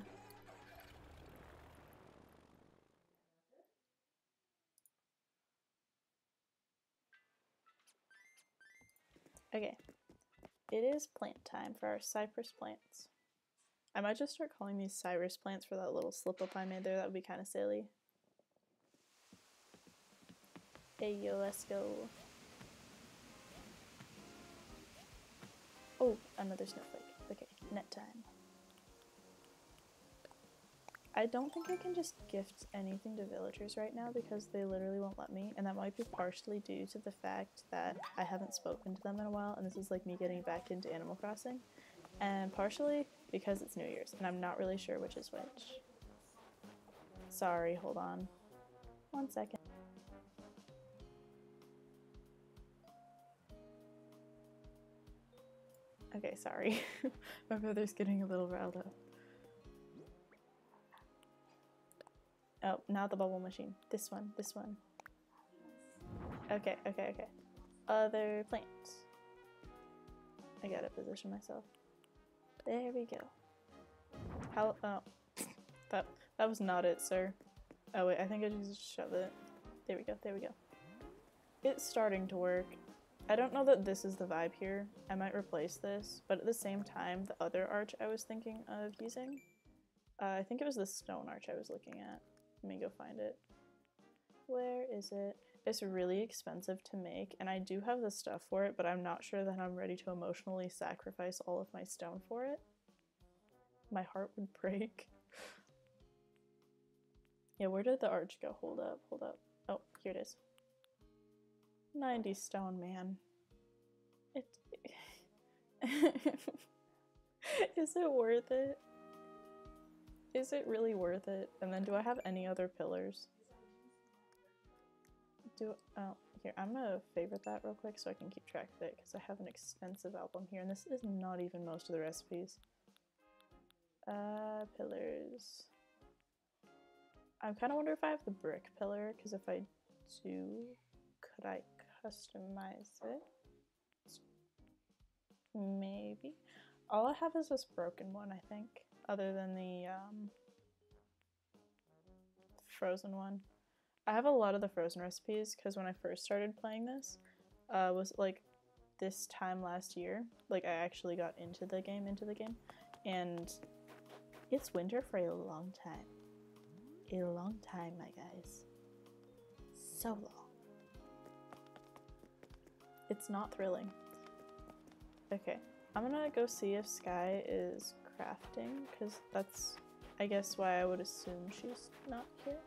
Okay. It is plant time for our cypress plants. I might just start calling these Cyrus plants for that little slip up I made there. That would be kind of silly. Hey yo, let's go. Oh, another snowflake. Okay, net time. I don't think I can just gift anything to villagers right now because they literally won't let me, and that might be partially due to the fact that I haven't spoken to them in a while, and this is like me getting back into Animal Crossing, and partially because it's New Year's, and I'm not really sure which is which. Sorry, hold on. 1 second. Okay, sorry. My brother's getting a little riled up. Oh, not the bubble machine. This one, this one. Okay, okay, okay. Other plants. I gotta position myself. There we go. How, oh. That was not it, sir. Oh wait, I think I just shove it. There we go, there we go. It's starting to work. I don't know that this is the vibe here. I might replace this, but at the same time, the other arch I was thinking of using, I think it was the stone arch I was looking at. Let me go find it. Where is it? It's really expensive to make, and I do have the stuff for it, but I'm not sure that I'm ready to emotionally sacrifice all of my stone for it. My heart would break. Yeah, where did the arch go? Hold up, hold up. Oh, here it is. 90 stone, man. Is it worth it? Is it really worth it? And then do I have any other pillars? Oh, here, I'm gonna favorite that real quick so I can keep track of it because I have an extensive album here and this is not even most of the recipes. Pillars. I kind of wonder if I have the brick pillar because if I do, could I customize it? Let's Maybe. All I have is this broken one, I think, other than the frozen one. I have a lot of the frozen recipes because when I first started playing this, was like this time last year. Like I actually got into the game, and it's winter for a long time. A long time, my guys. So long. It's not thrilling. Okay, I'm gonna go see if Sky is crafting, because that's, I guess, why I would assume she's not here.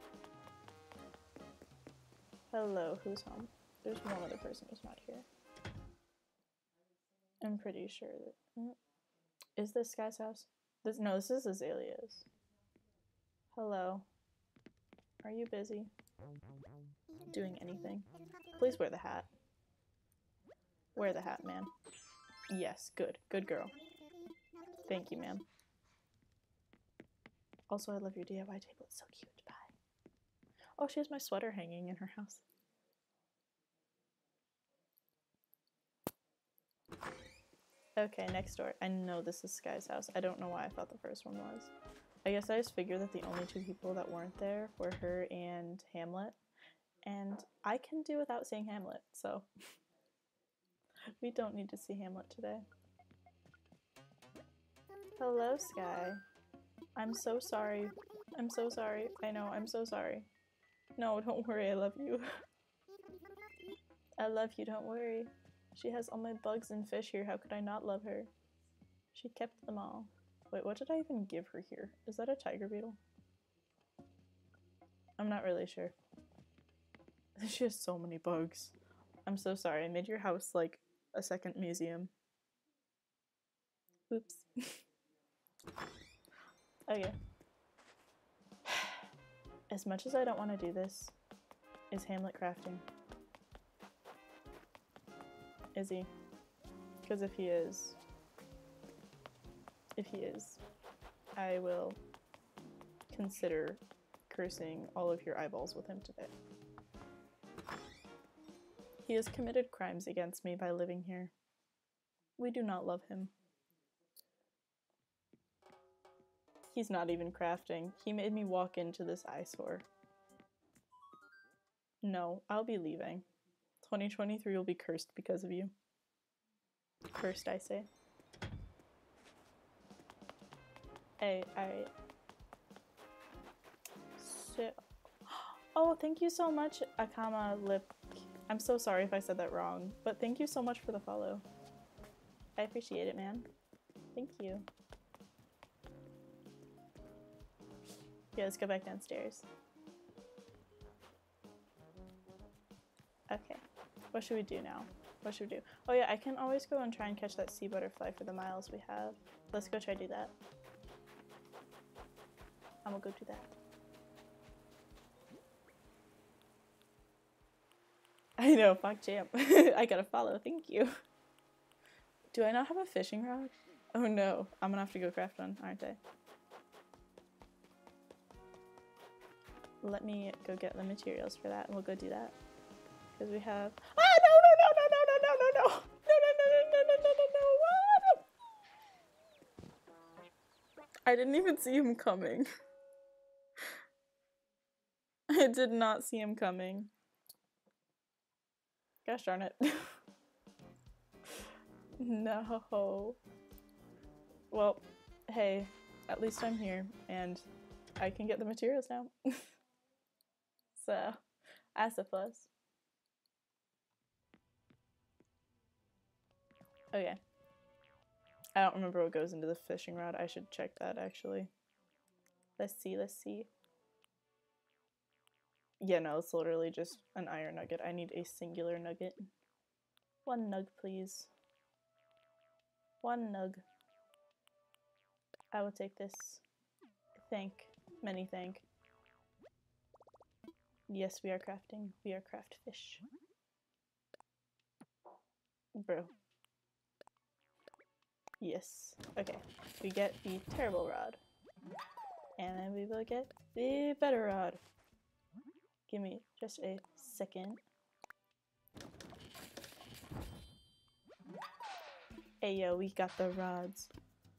Hello, who's home? There's one other person who's not here. I'm pretty sure that... Is this Sky's house? No, this is Azalea's. Hello. Are you busy? Doing anything? Please wear the hat. Wear the hat, man. Yes, good. Good girl. Thank you, ma'am. Also, I love your DIY table. It's so cute. Bye. Oh, she has my sweater hanging in her house. Okay, next door. I know this is Sky's house. I don't know why I thought the first one was. I guess I just figured that the only two people that weren't there were her and Hamlet. And I can do without seeing Hamlet, so we don't need to see Hamlet today. Hello, Sky. I'm so sorry. I'm so sorry. I know, I'm so sorry. No, don't worry, I love you. I love you, don't worry. She has all my bugs and fish here, how could I not love her? She kept them all. Wait, what did I even give her here? Is that a tiger beetle? I'm not really sure. She has so many bugs. I'm so sorry, I made your house like a second museum. Oops. Okay. As much as I don't want to do this, is Hamlet crafting? Is he? Because if he is, I will consider cursing all of your eyeballs with him today. He has committed crimes against me by living here. We do not love him. He's not even crafting. He made me walk into this eyesore. No, I'll be leaving. 2023 will be cursed because of you. Cursed, I say. Hey, so... Oh, thank you so much, Akama Lip. I'm so sorry if I said that wrong, but thank you so much for the follow. I appreciate it, man. Thank you. Yeah, let's go back downstairs. Okay. What should we do now? What should we do? Oh yeah, I can always go and try and catch that sea butterfly for the miles we have. Let's go try to do that. I'm gonna go do that. I know, fuck champ. I gotta follow, thank you. Do I not have a fishing rod? Oh no, I'm gonna have to go craft one, aren't I? Let me go get the materials for that and we'll go do that. Because we have... Ah, no! I didn't even see him coming. I did not see him coming. Gosh darn it. No. Well, hey, at least I'm here and I can get the materials now. So, that's a plus. Okay. I don't remember what goes into the fishing rod. I should check that actually. Let's see. Yeah, no, it's literally just an iron nugget. I need a singular nugget. One nug, please. One nug. I will take this. Many thank. Yes, we are crafting. We are craft fish. Bro. Yes. Okay. We get the terrible rod. And then we will get the better rod. Give me just a second. Hey yo, we got the rods.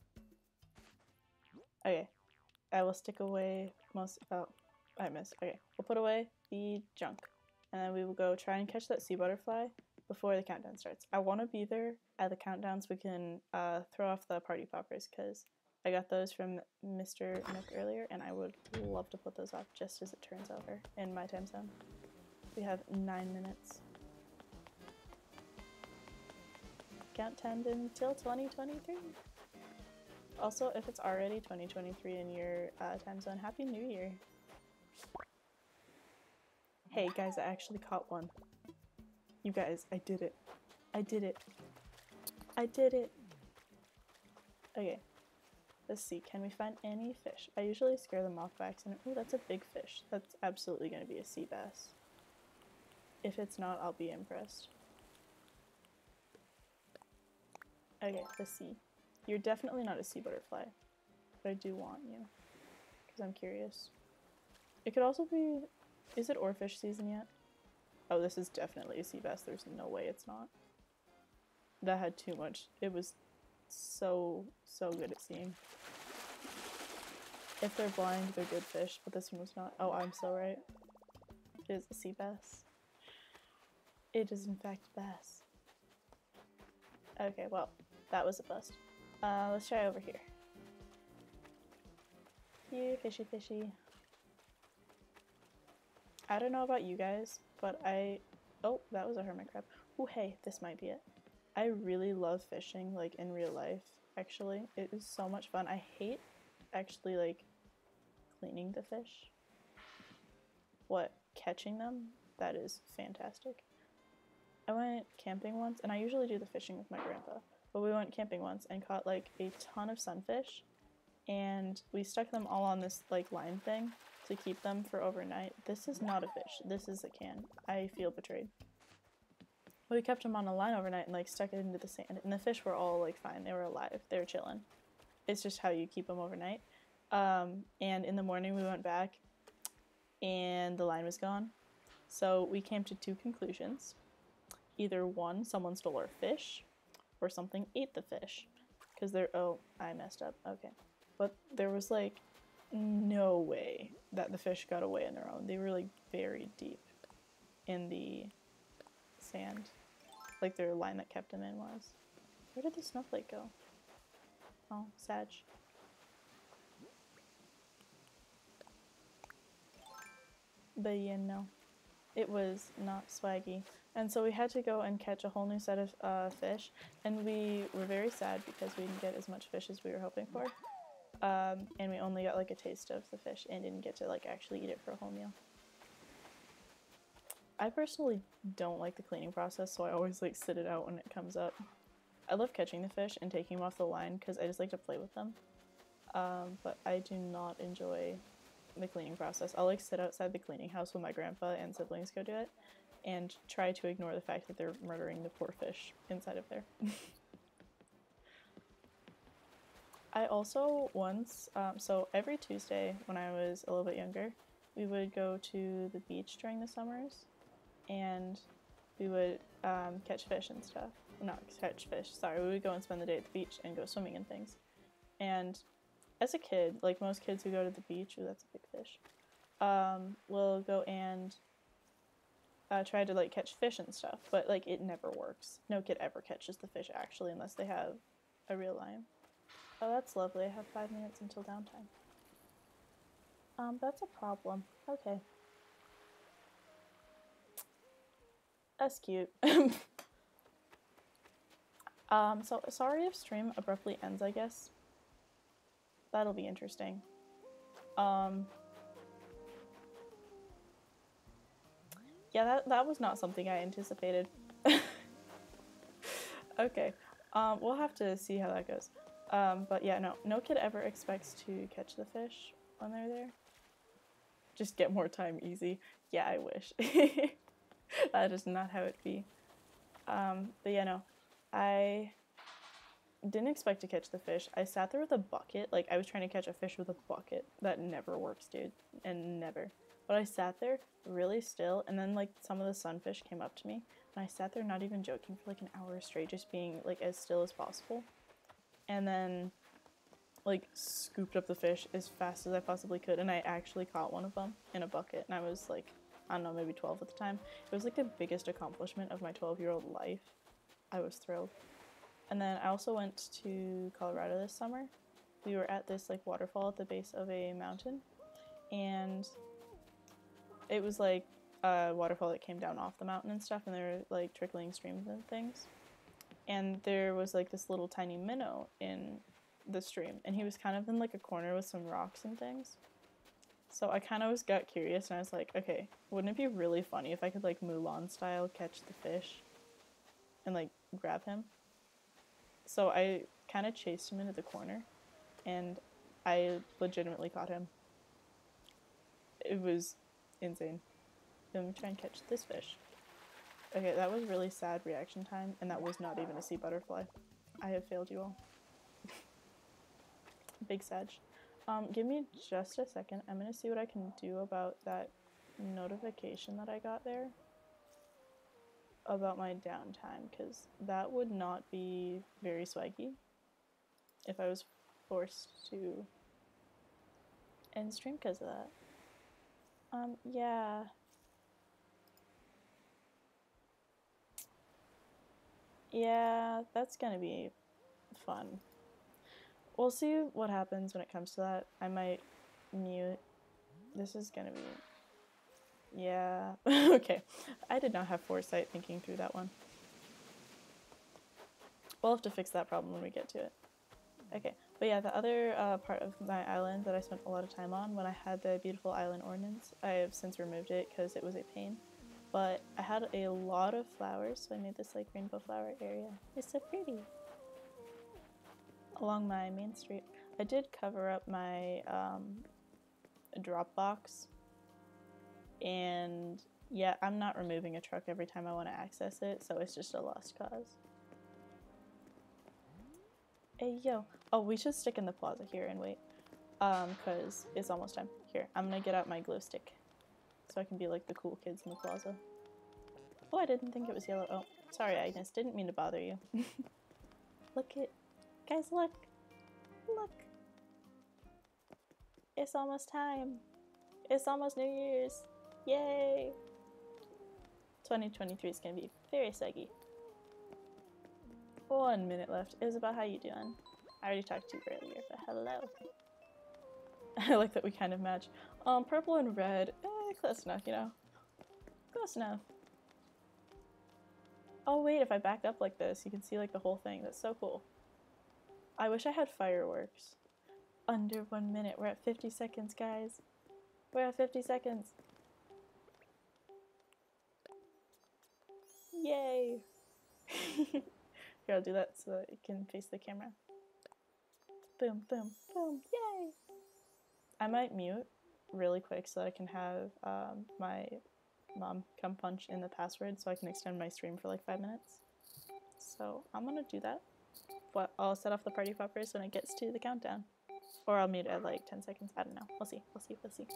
Okay, I will stick away most. Oh, I missed. Okay, we'll put away the junk, and then we will go try and catch that sea butterfly before the countdown starts. I want to be there at the countdown so we can throw off the party poppers because I got those from Mr. Nook earlier, and I would love to put those off just as it turns over in my time zone. We have 9 minutes. Count 10 until 2023. Also, if it's already 2023 in your time zone, Happy New Year. Hey guys, I actually caught one. You guys, I did it. I did it. I did it. Okay, let's see. Can we find any fish? I usually scare them off by accident. Oh, that's a big fish. That's absolutely going to be a sea bass. If it's not, I'll be impressed. Okay, let's see. You're definitely not a sea butterfly, but I do want you because I'm curious. It could also be, is it oarfish season yet? Oh, this is definitely a sea bass. There's no way it's not. That had too much. It was so good at seeing. If they're blind, they're good fish, but this one was not. Oh, I'm so right. It is a sea bass. It is in fact bass. Okay, well, that was a bust. Let's try over here. You fishy fishy. I don't know about you guys, but oh, that was a hermit crab. Ooh, hey, this might be it. I really love fishing, like, in real life, actually. It is so much fun. I hate, actually, like, cleaning the fish. What, catching them? That is fantastic. I went camping once, and I usually do the fishing with my grandpa, but we went camping once and caught, like, a ton of sunfish, and we stuck them all on this, like, line thing to keep them for overnight. This is not a fish. This is a can. I feel betrayed. We kept them on a line overnight and like stuck it into the sand, and the fish were all like fine. They were alive. They were chilling. It's just how you keep them overnight. And in the morning we went back and the line was gone. So we came to 2 conclusions. Either one, someone stole our fish, or something ate the fish. Because oh, I messed up. Okay. But there was like no way that the fish got away on their own. They were like buried deep in the sand. Like their line that kept them in was. Where did the snowflake go? Oh, Sag. But you know, it was not swaggy. And so we had to go and catch a whole new set of fish, and we were very sad because we didn't get as much fish as we were hoping for. And we only got like a taste of the fish and didn't get to like actually eat it for a whole meal. I personally don't like the cleaning process, so I always like sit it out when it comes up. I love catching the fish and taking them off the line because I just like to play with them. But I do not enjoy the cleaning process. I'll like sit outside the cleaning house when my grandpa and siblings go do it and try to ignore the fact that they're murdering the poor fish inside of there. I also once, so every Tuesday when I was a little bit younger, we would go to the beach during the summers and we would catch fish and stuff. Not catch fish, sorry, we would go and spend the day at the beach and go swimming and things. And as a kid, like most kids who go to the beach, ooh, that's a big fish, will go and try to like catch fish and stuff, but like it never works. No kid ever catches the fish actually unless they have a real line. Oh, that's lovely. I have 5 minutes until downtime. That's a problem. Okay. That's cute. So sorry if stream abruptly ends, I guess. That'll be interesting. Yeah, that was not something I anticipated. Okay. We'll have to see how that goes. But yeah, no kid ever expects to catch the fish when they're there. Just get more time easy. Yeah, I wish. That is not how it be. But yeah, no. I didn't expect to catch the fish. I sat there with a bucket. Like, I was trying to catch a fish with a bucket. That never works, dude. And never. But I sat there really still, and then, like, some of the sunfish came up to me. And I sat there not even joking for like an hour straight, just being like as still as possible. And then like scooped up the fish as fast as I possibly could, and I actually caught one of them in a bucket, and I was like, I don't know, maybe 12 at the time. It was like the biggest accomplishment of my 12-year-old life. I was thrilled. And then I also went to Colorado this summer. We were at this like waterfall at the base of a mountain, and it was like a waterfall that came down off the mountain and stuff, and there were like trickling streams and things. And there was like this little tiny minnow in the stream, and he was kind of in like a corner with some rocks and things. So I kind of got curious, and I was like, okay, wouldn't it be really funny if I could like Mulan style catch the fish and like grab him? So I kind of chased him into the corner, and I legitimately caught him. It was insane. Let me try and catch this fish. Okay, that was really sad reaction time, and that was not even a sea butterfly. I have failed you all. Big Sag. Give me just a second. I'm gonna see what I can do about that notification that I got there about my downtime, because that would not be very swaggy if I was forced to end stream because of that. Yeah. Yeah, that's gonna be fun. We'll see what happens when it comes to that. I might mute. This is gonna be... Yeah. Okay. I did not have foresight thinking through that one. We'll have to fix that problem when we get to it. Okay. But yeah, the other part of my island that I spent a lot of time on when I had the beautiful island ordinance, I have since removed it because it was a pain. But I had a lot of flowers, so I made this like rainbow flower area. It's so pretty. Along my main street. I did cover up my drop box, and yeah, I'm not removing a truck every time I want to access it, so it's just a lost cause. Hey yo, oh, we should stick in the plaza here and wait, cause it's almost time. Here, I'm gonna get out my glow stick so I can be like the cool kids in the plaza. Oh, I didn't think it was yellow. Oh, sorry Agnes, didn't mean to bother you. Look it. Guys, look! Look! It's almost time! It's almost New Year's! Yay! 2023 is gonna be very saggy. 1 minute left. Isabel, how you doing? I already talked to you earlier, but hello. I like that we kind of match. Purple and red. Close enough, you know? Close enough. Oh wait, if I back up like this, you can see like the whole thing. That's so cool. I wish I had fireworks. Under 1 minute. We're at 50 seconds, guys. We're at 50 seconds. Yay! Here, I'll do that so that it can face the camera. Boom, boom, boom. Yay! I might mute really quick so that I can have my mom come punch in the password so I can extend my stream for like 5 minutes. So I'm gonna do that. But I'll set off the party poppers when it gets to the countdown. Or I'll mute at like 10 seconds. I don't know. We'll see. We'll see. We'll see.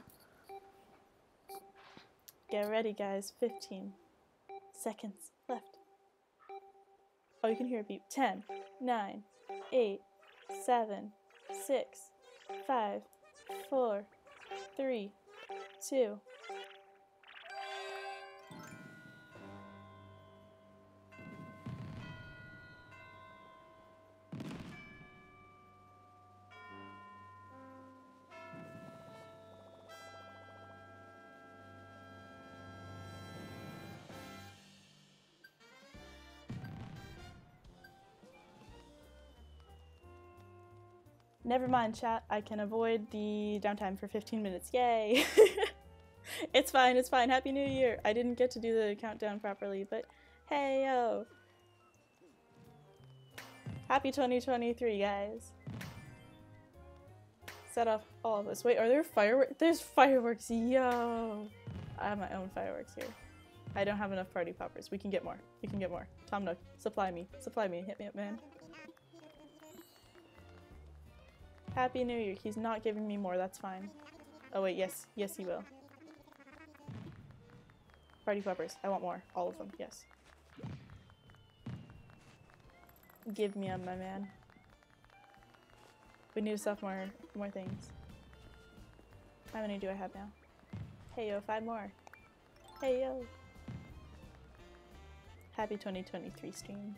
Get ready, guys. 15 seconds left. Oh, you can hear a beep. 10, 9, 8, 7, 6, 5, 4, 3, 2. Never mind, chat. I can avoid the downtime for 15 minutes. Yay! It's fine, it's fine. Happy New Year! I didn't get to do the countdown properly, but hey yo! Happy 2023, guys! Set off all of this. Wait, are there fireworks? There's fireworks! Yo! I have my own fireworks here. I don't have enough party poppers. We can get more. We can get more. Tom Nook, supply me. Supply me. Hit me up, man. Happy New Year. He's not giving me more. That's fine. Oh wait, yes. Yes, he will. Party poppers. I want more. All of them. Yes. Give me 'em, my man. We need to stuff more things. How many do I have now? Hey yo, 5 more. Hey yo. Happy 2023 stream.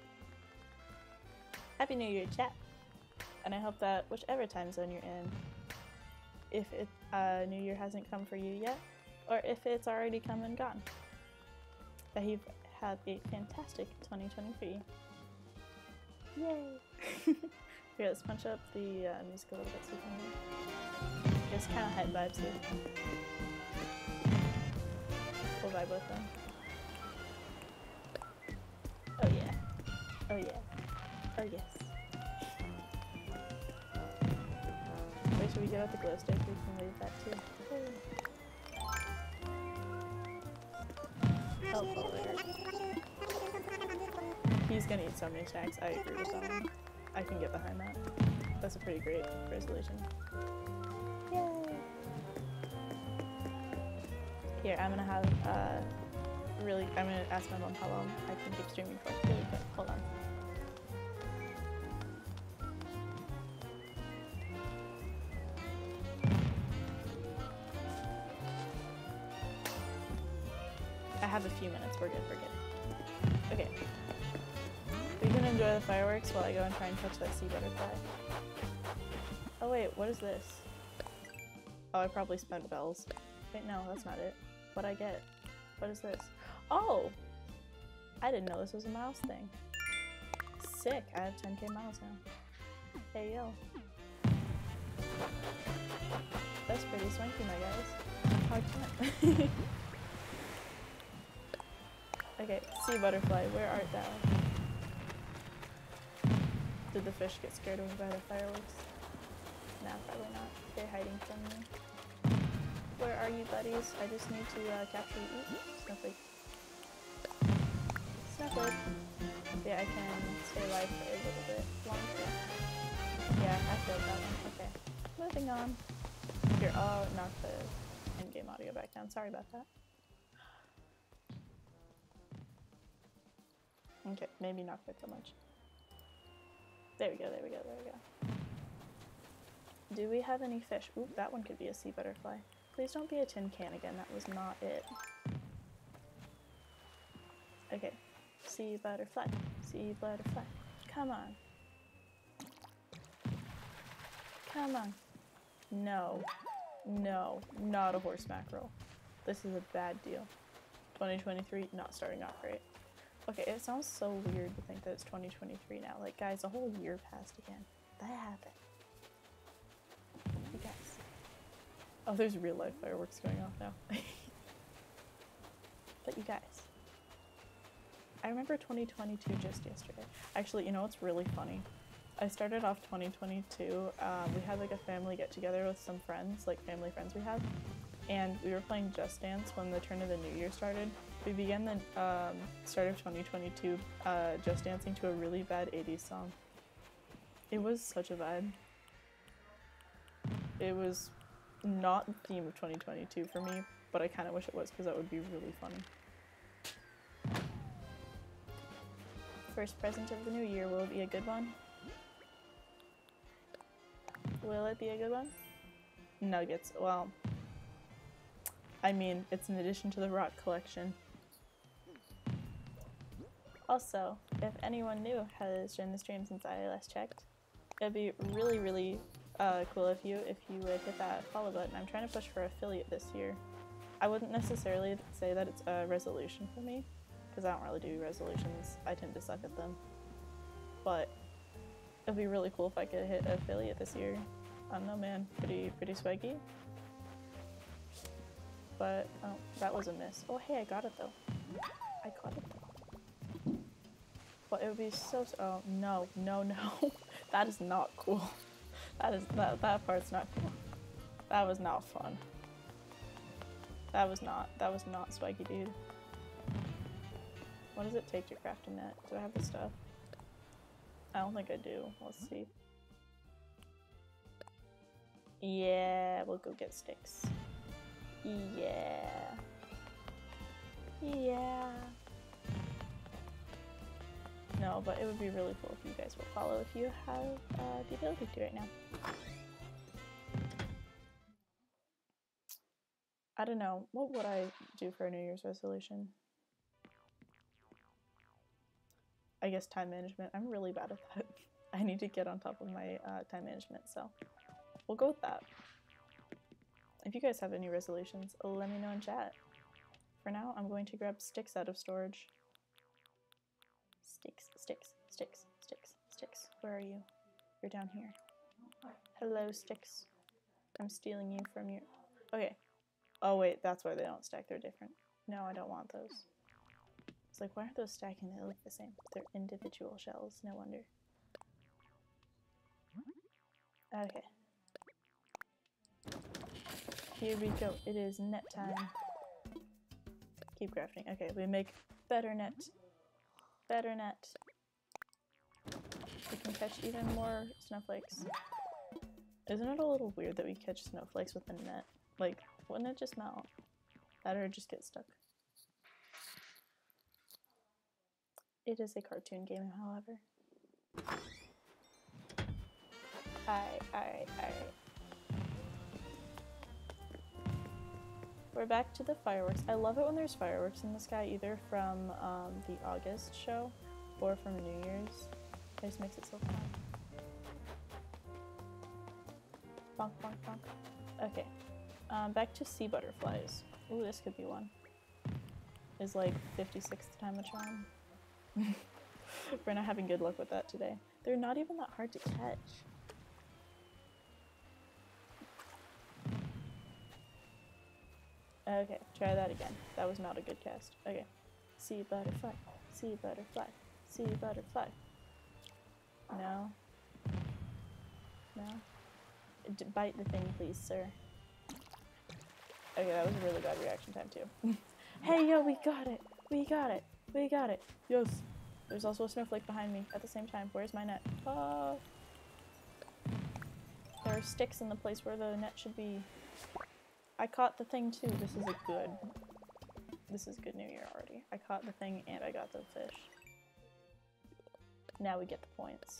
Happy New Year, chat. And I hope that whichever time zone you're in, if New Year hasn't come for you yet, or if it's already come and gone, that you've had a fantastic 2023. Yay! Here, let's punch up the music a little bit so you can hear. It's kind of hype vibes here. We'll vibe with them. Oh yeah. Oh yeah. Oh yes. Wait, should we get out the glow stick? We can leave that too. Oh, there. He's gonna eat so many snacks. I agree with that one. I can get behind that. That's a pretty great resolution. Yay! Here, I'm gonna have I'm gonna ask my mom how long I can keep streaming for. Really quick. Hold on. I have a few minutes. We're good. We're good. Okay. We can enjoy the fireworks while I go and try and catch that sea butterfly. Oh wait, what is this? Oh, I probably spent bells. Wait, no, that's not it. What'd I get? What is this? Oh! I didn't know this was a mouse thing. Sick, I have 10k miles now. Hey yo. That's pretty swanky, my guys. Hard time. Okay, sea butterfly, where art thou? Did the fish get scared away by the fireworks? Nah, probably not. They're hiding from me. Where are you, buddies? I just need to capture you. Snowflake. Snowflake. Yeah, I can stay alive for a little bit longer. Yeah, I failed that one. Okay. Moving on. Here, I'll knock the in-game audio back down. Sorry about that. Okay, maybe not quite so much. There we go, there we go, there we go. Do we have any fish? Ooh, that one could be a sea butterfly. Please don't be a tin can again, that was not it. Okay, sea butterfly, sea butterfly. Come on. Come on. No, no, not a horse mackerel. This is a bad deal. 2023, not starting off great. Okay, it sounds so weird to think that it's 2023 now. Like, guys, a whole year passed again. That happened. You guys. Oh, there's real life fireworks going off now. But you guys. I remember 2022 just yesterday. Actually, you know what's really funny? I started off 2022. We had like a family get together with some friends, like family friends we have. And we were playing Just Dance when the turn of the new year started. We began the start of 2022 just dancing to a really bad 80s song. It was such a vibe. It was not the theme of 2022 for me, but I kind of wish it was because that would be really funny. First present of the new year, will it be a good one? Will it be a good one? Nuggets, well, I mean, it's an addition to the rock collection. Also, if anyone new has joined the stream since I last checked, it'd be really, really cool if you would hit that follow button. I'm trying to push for affiliate this year. I wouldn't necessarily say that it's a resolution for me, because I don't really do resolutions. I tend to suck at them. But it'd be really cool if I could hit affiliate this year. I don't know, man. Pretty swaggy. But, oh, that was a miss. Oh, hey, I got it, though. I got it, though. But it would be so, oh, no, no, no. That is not cool. That part's not cool. That was not fun. That was not swaggy, dude. What does it take to craft a net? Do I have the stuff? I don't think I do. Let's see. Yeah, we'll go get sticks. Yeah. Yeah. No, but it would be really cool if you guys will follow if you have the ability to right now. I don't know. What would I do for a New Year's resolution? I guess time management. I'm really bad at that. I need to get on top of my time management, so we'll go with that. If you guys have any resolutions, let me know in chat. For now, I'm going to grab sticks out of storage. Sticks, sticks, sticks, sticks, sticks. Where are you? You're down here. Hello, sticks. I'm stealing you from your... Okay. Oh wait, that's why they don't stack. They're different. No, I don't want those. It's like, why aren't those stacking? They look the same. They're individual shells. No wonder. Okay. Here we go. It is net time. Keep crafting. Okay, we make better net. Better net. We can catch even more snowflakes. Isn't it a little weird that we catch snowflakes with a net? Like, wouldn't it just melt? That or just get stuck? It is a cartoon game, however. Alright. We're back to the fireworks. I love it when there's fireworks in the sky, either from the August show or from New Year's. It just makes it so fun. Bonk, bonk, bonk. Okay. Back to sea butterflies. Ooh, this could be one. Is like 56th time a charm. We're not having good luck with that today. They're not even that hard to catch. Okay, try that again. That was not a good cast. Okay. Sea butterfly, sea butterfly, sea butterfly. No. No. Bite the thing, please, sir. Okay, that was a really bad reaction time, too. Hey, yo, we got it! We got it! We got it! Yes! There's also a snowflake behind me at the same time. Where's my net? Oh! There are sticks in the place where the net should be. I caught the thing, too. This is good New Year already. I caught the thing and I got the fish. Now we get the points.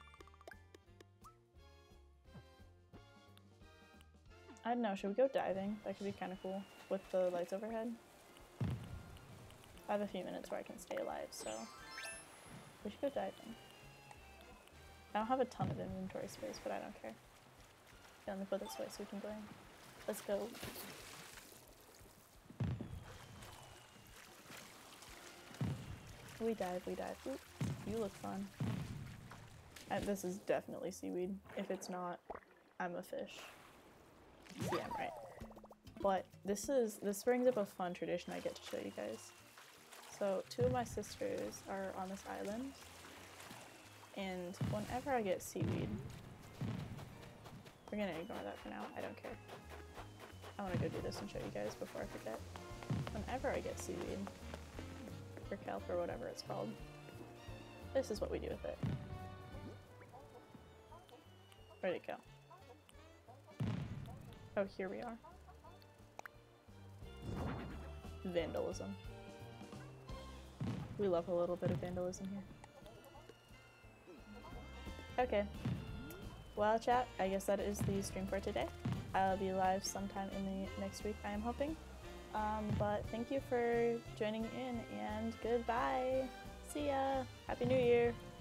I don't know, should we go diving? That could be kind of cool with the lights overhead. I have a few minutes where I can stay alive, so we should go diving. I don't have a ton of inventory space, but I don't care. Yeah, let me put this way so we can go in. Let's go. We dive, we dive. Ooh, you look fun. This is definitely seaweed. If it's not, I'm a fish. Yeah, I'm right. But this brings up a fun tradition I get to show you guys. So 2 of my sisters are on this island, and whenever I get seaweed, we're gonna ignore that for now, I don't care. I wanna go do this and show you guys before I forget. Whenever I get seaweed, or kelp or whatever it's called, this is what we do with it. Where'd it go? Oh, here we are. Vandalism. We love a little bit of vandalism here. Okay. Well, chat, I guess that is the stream for today. I'll be live sometime in the next week, I am hoping. But thank you for joining in, and goodbye! See ya! Happy New Year!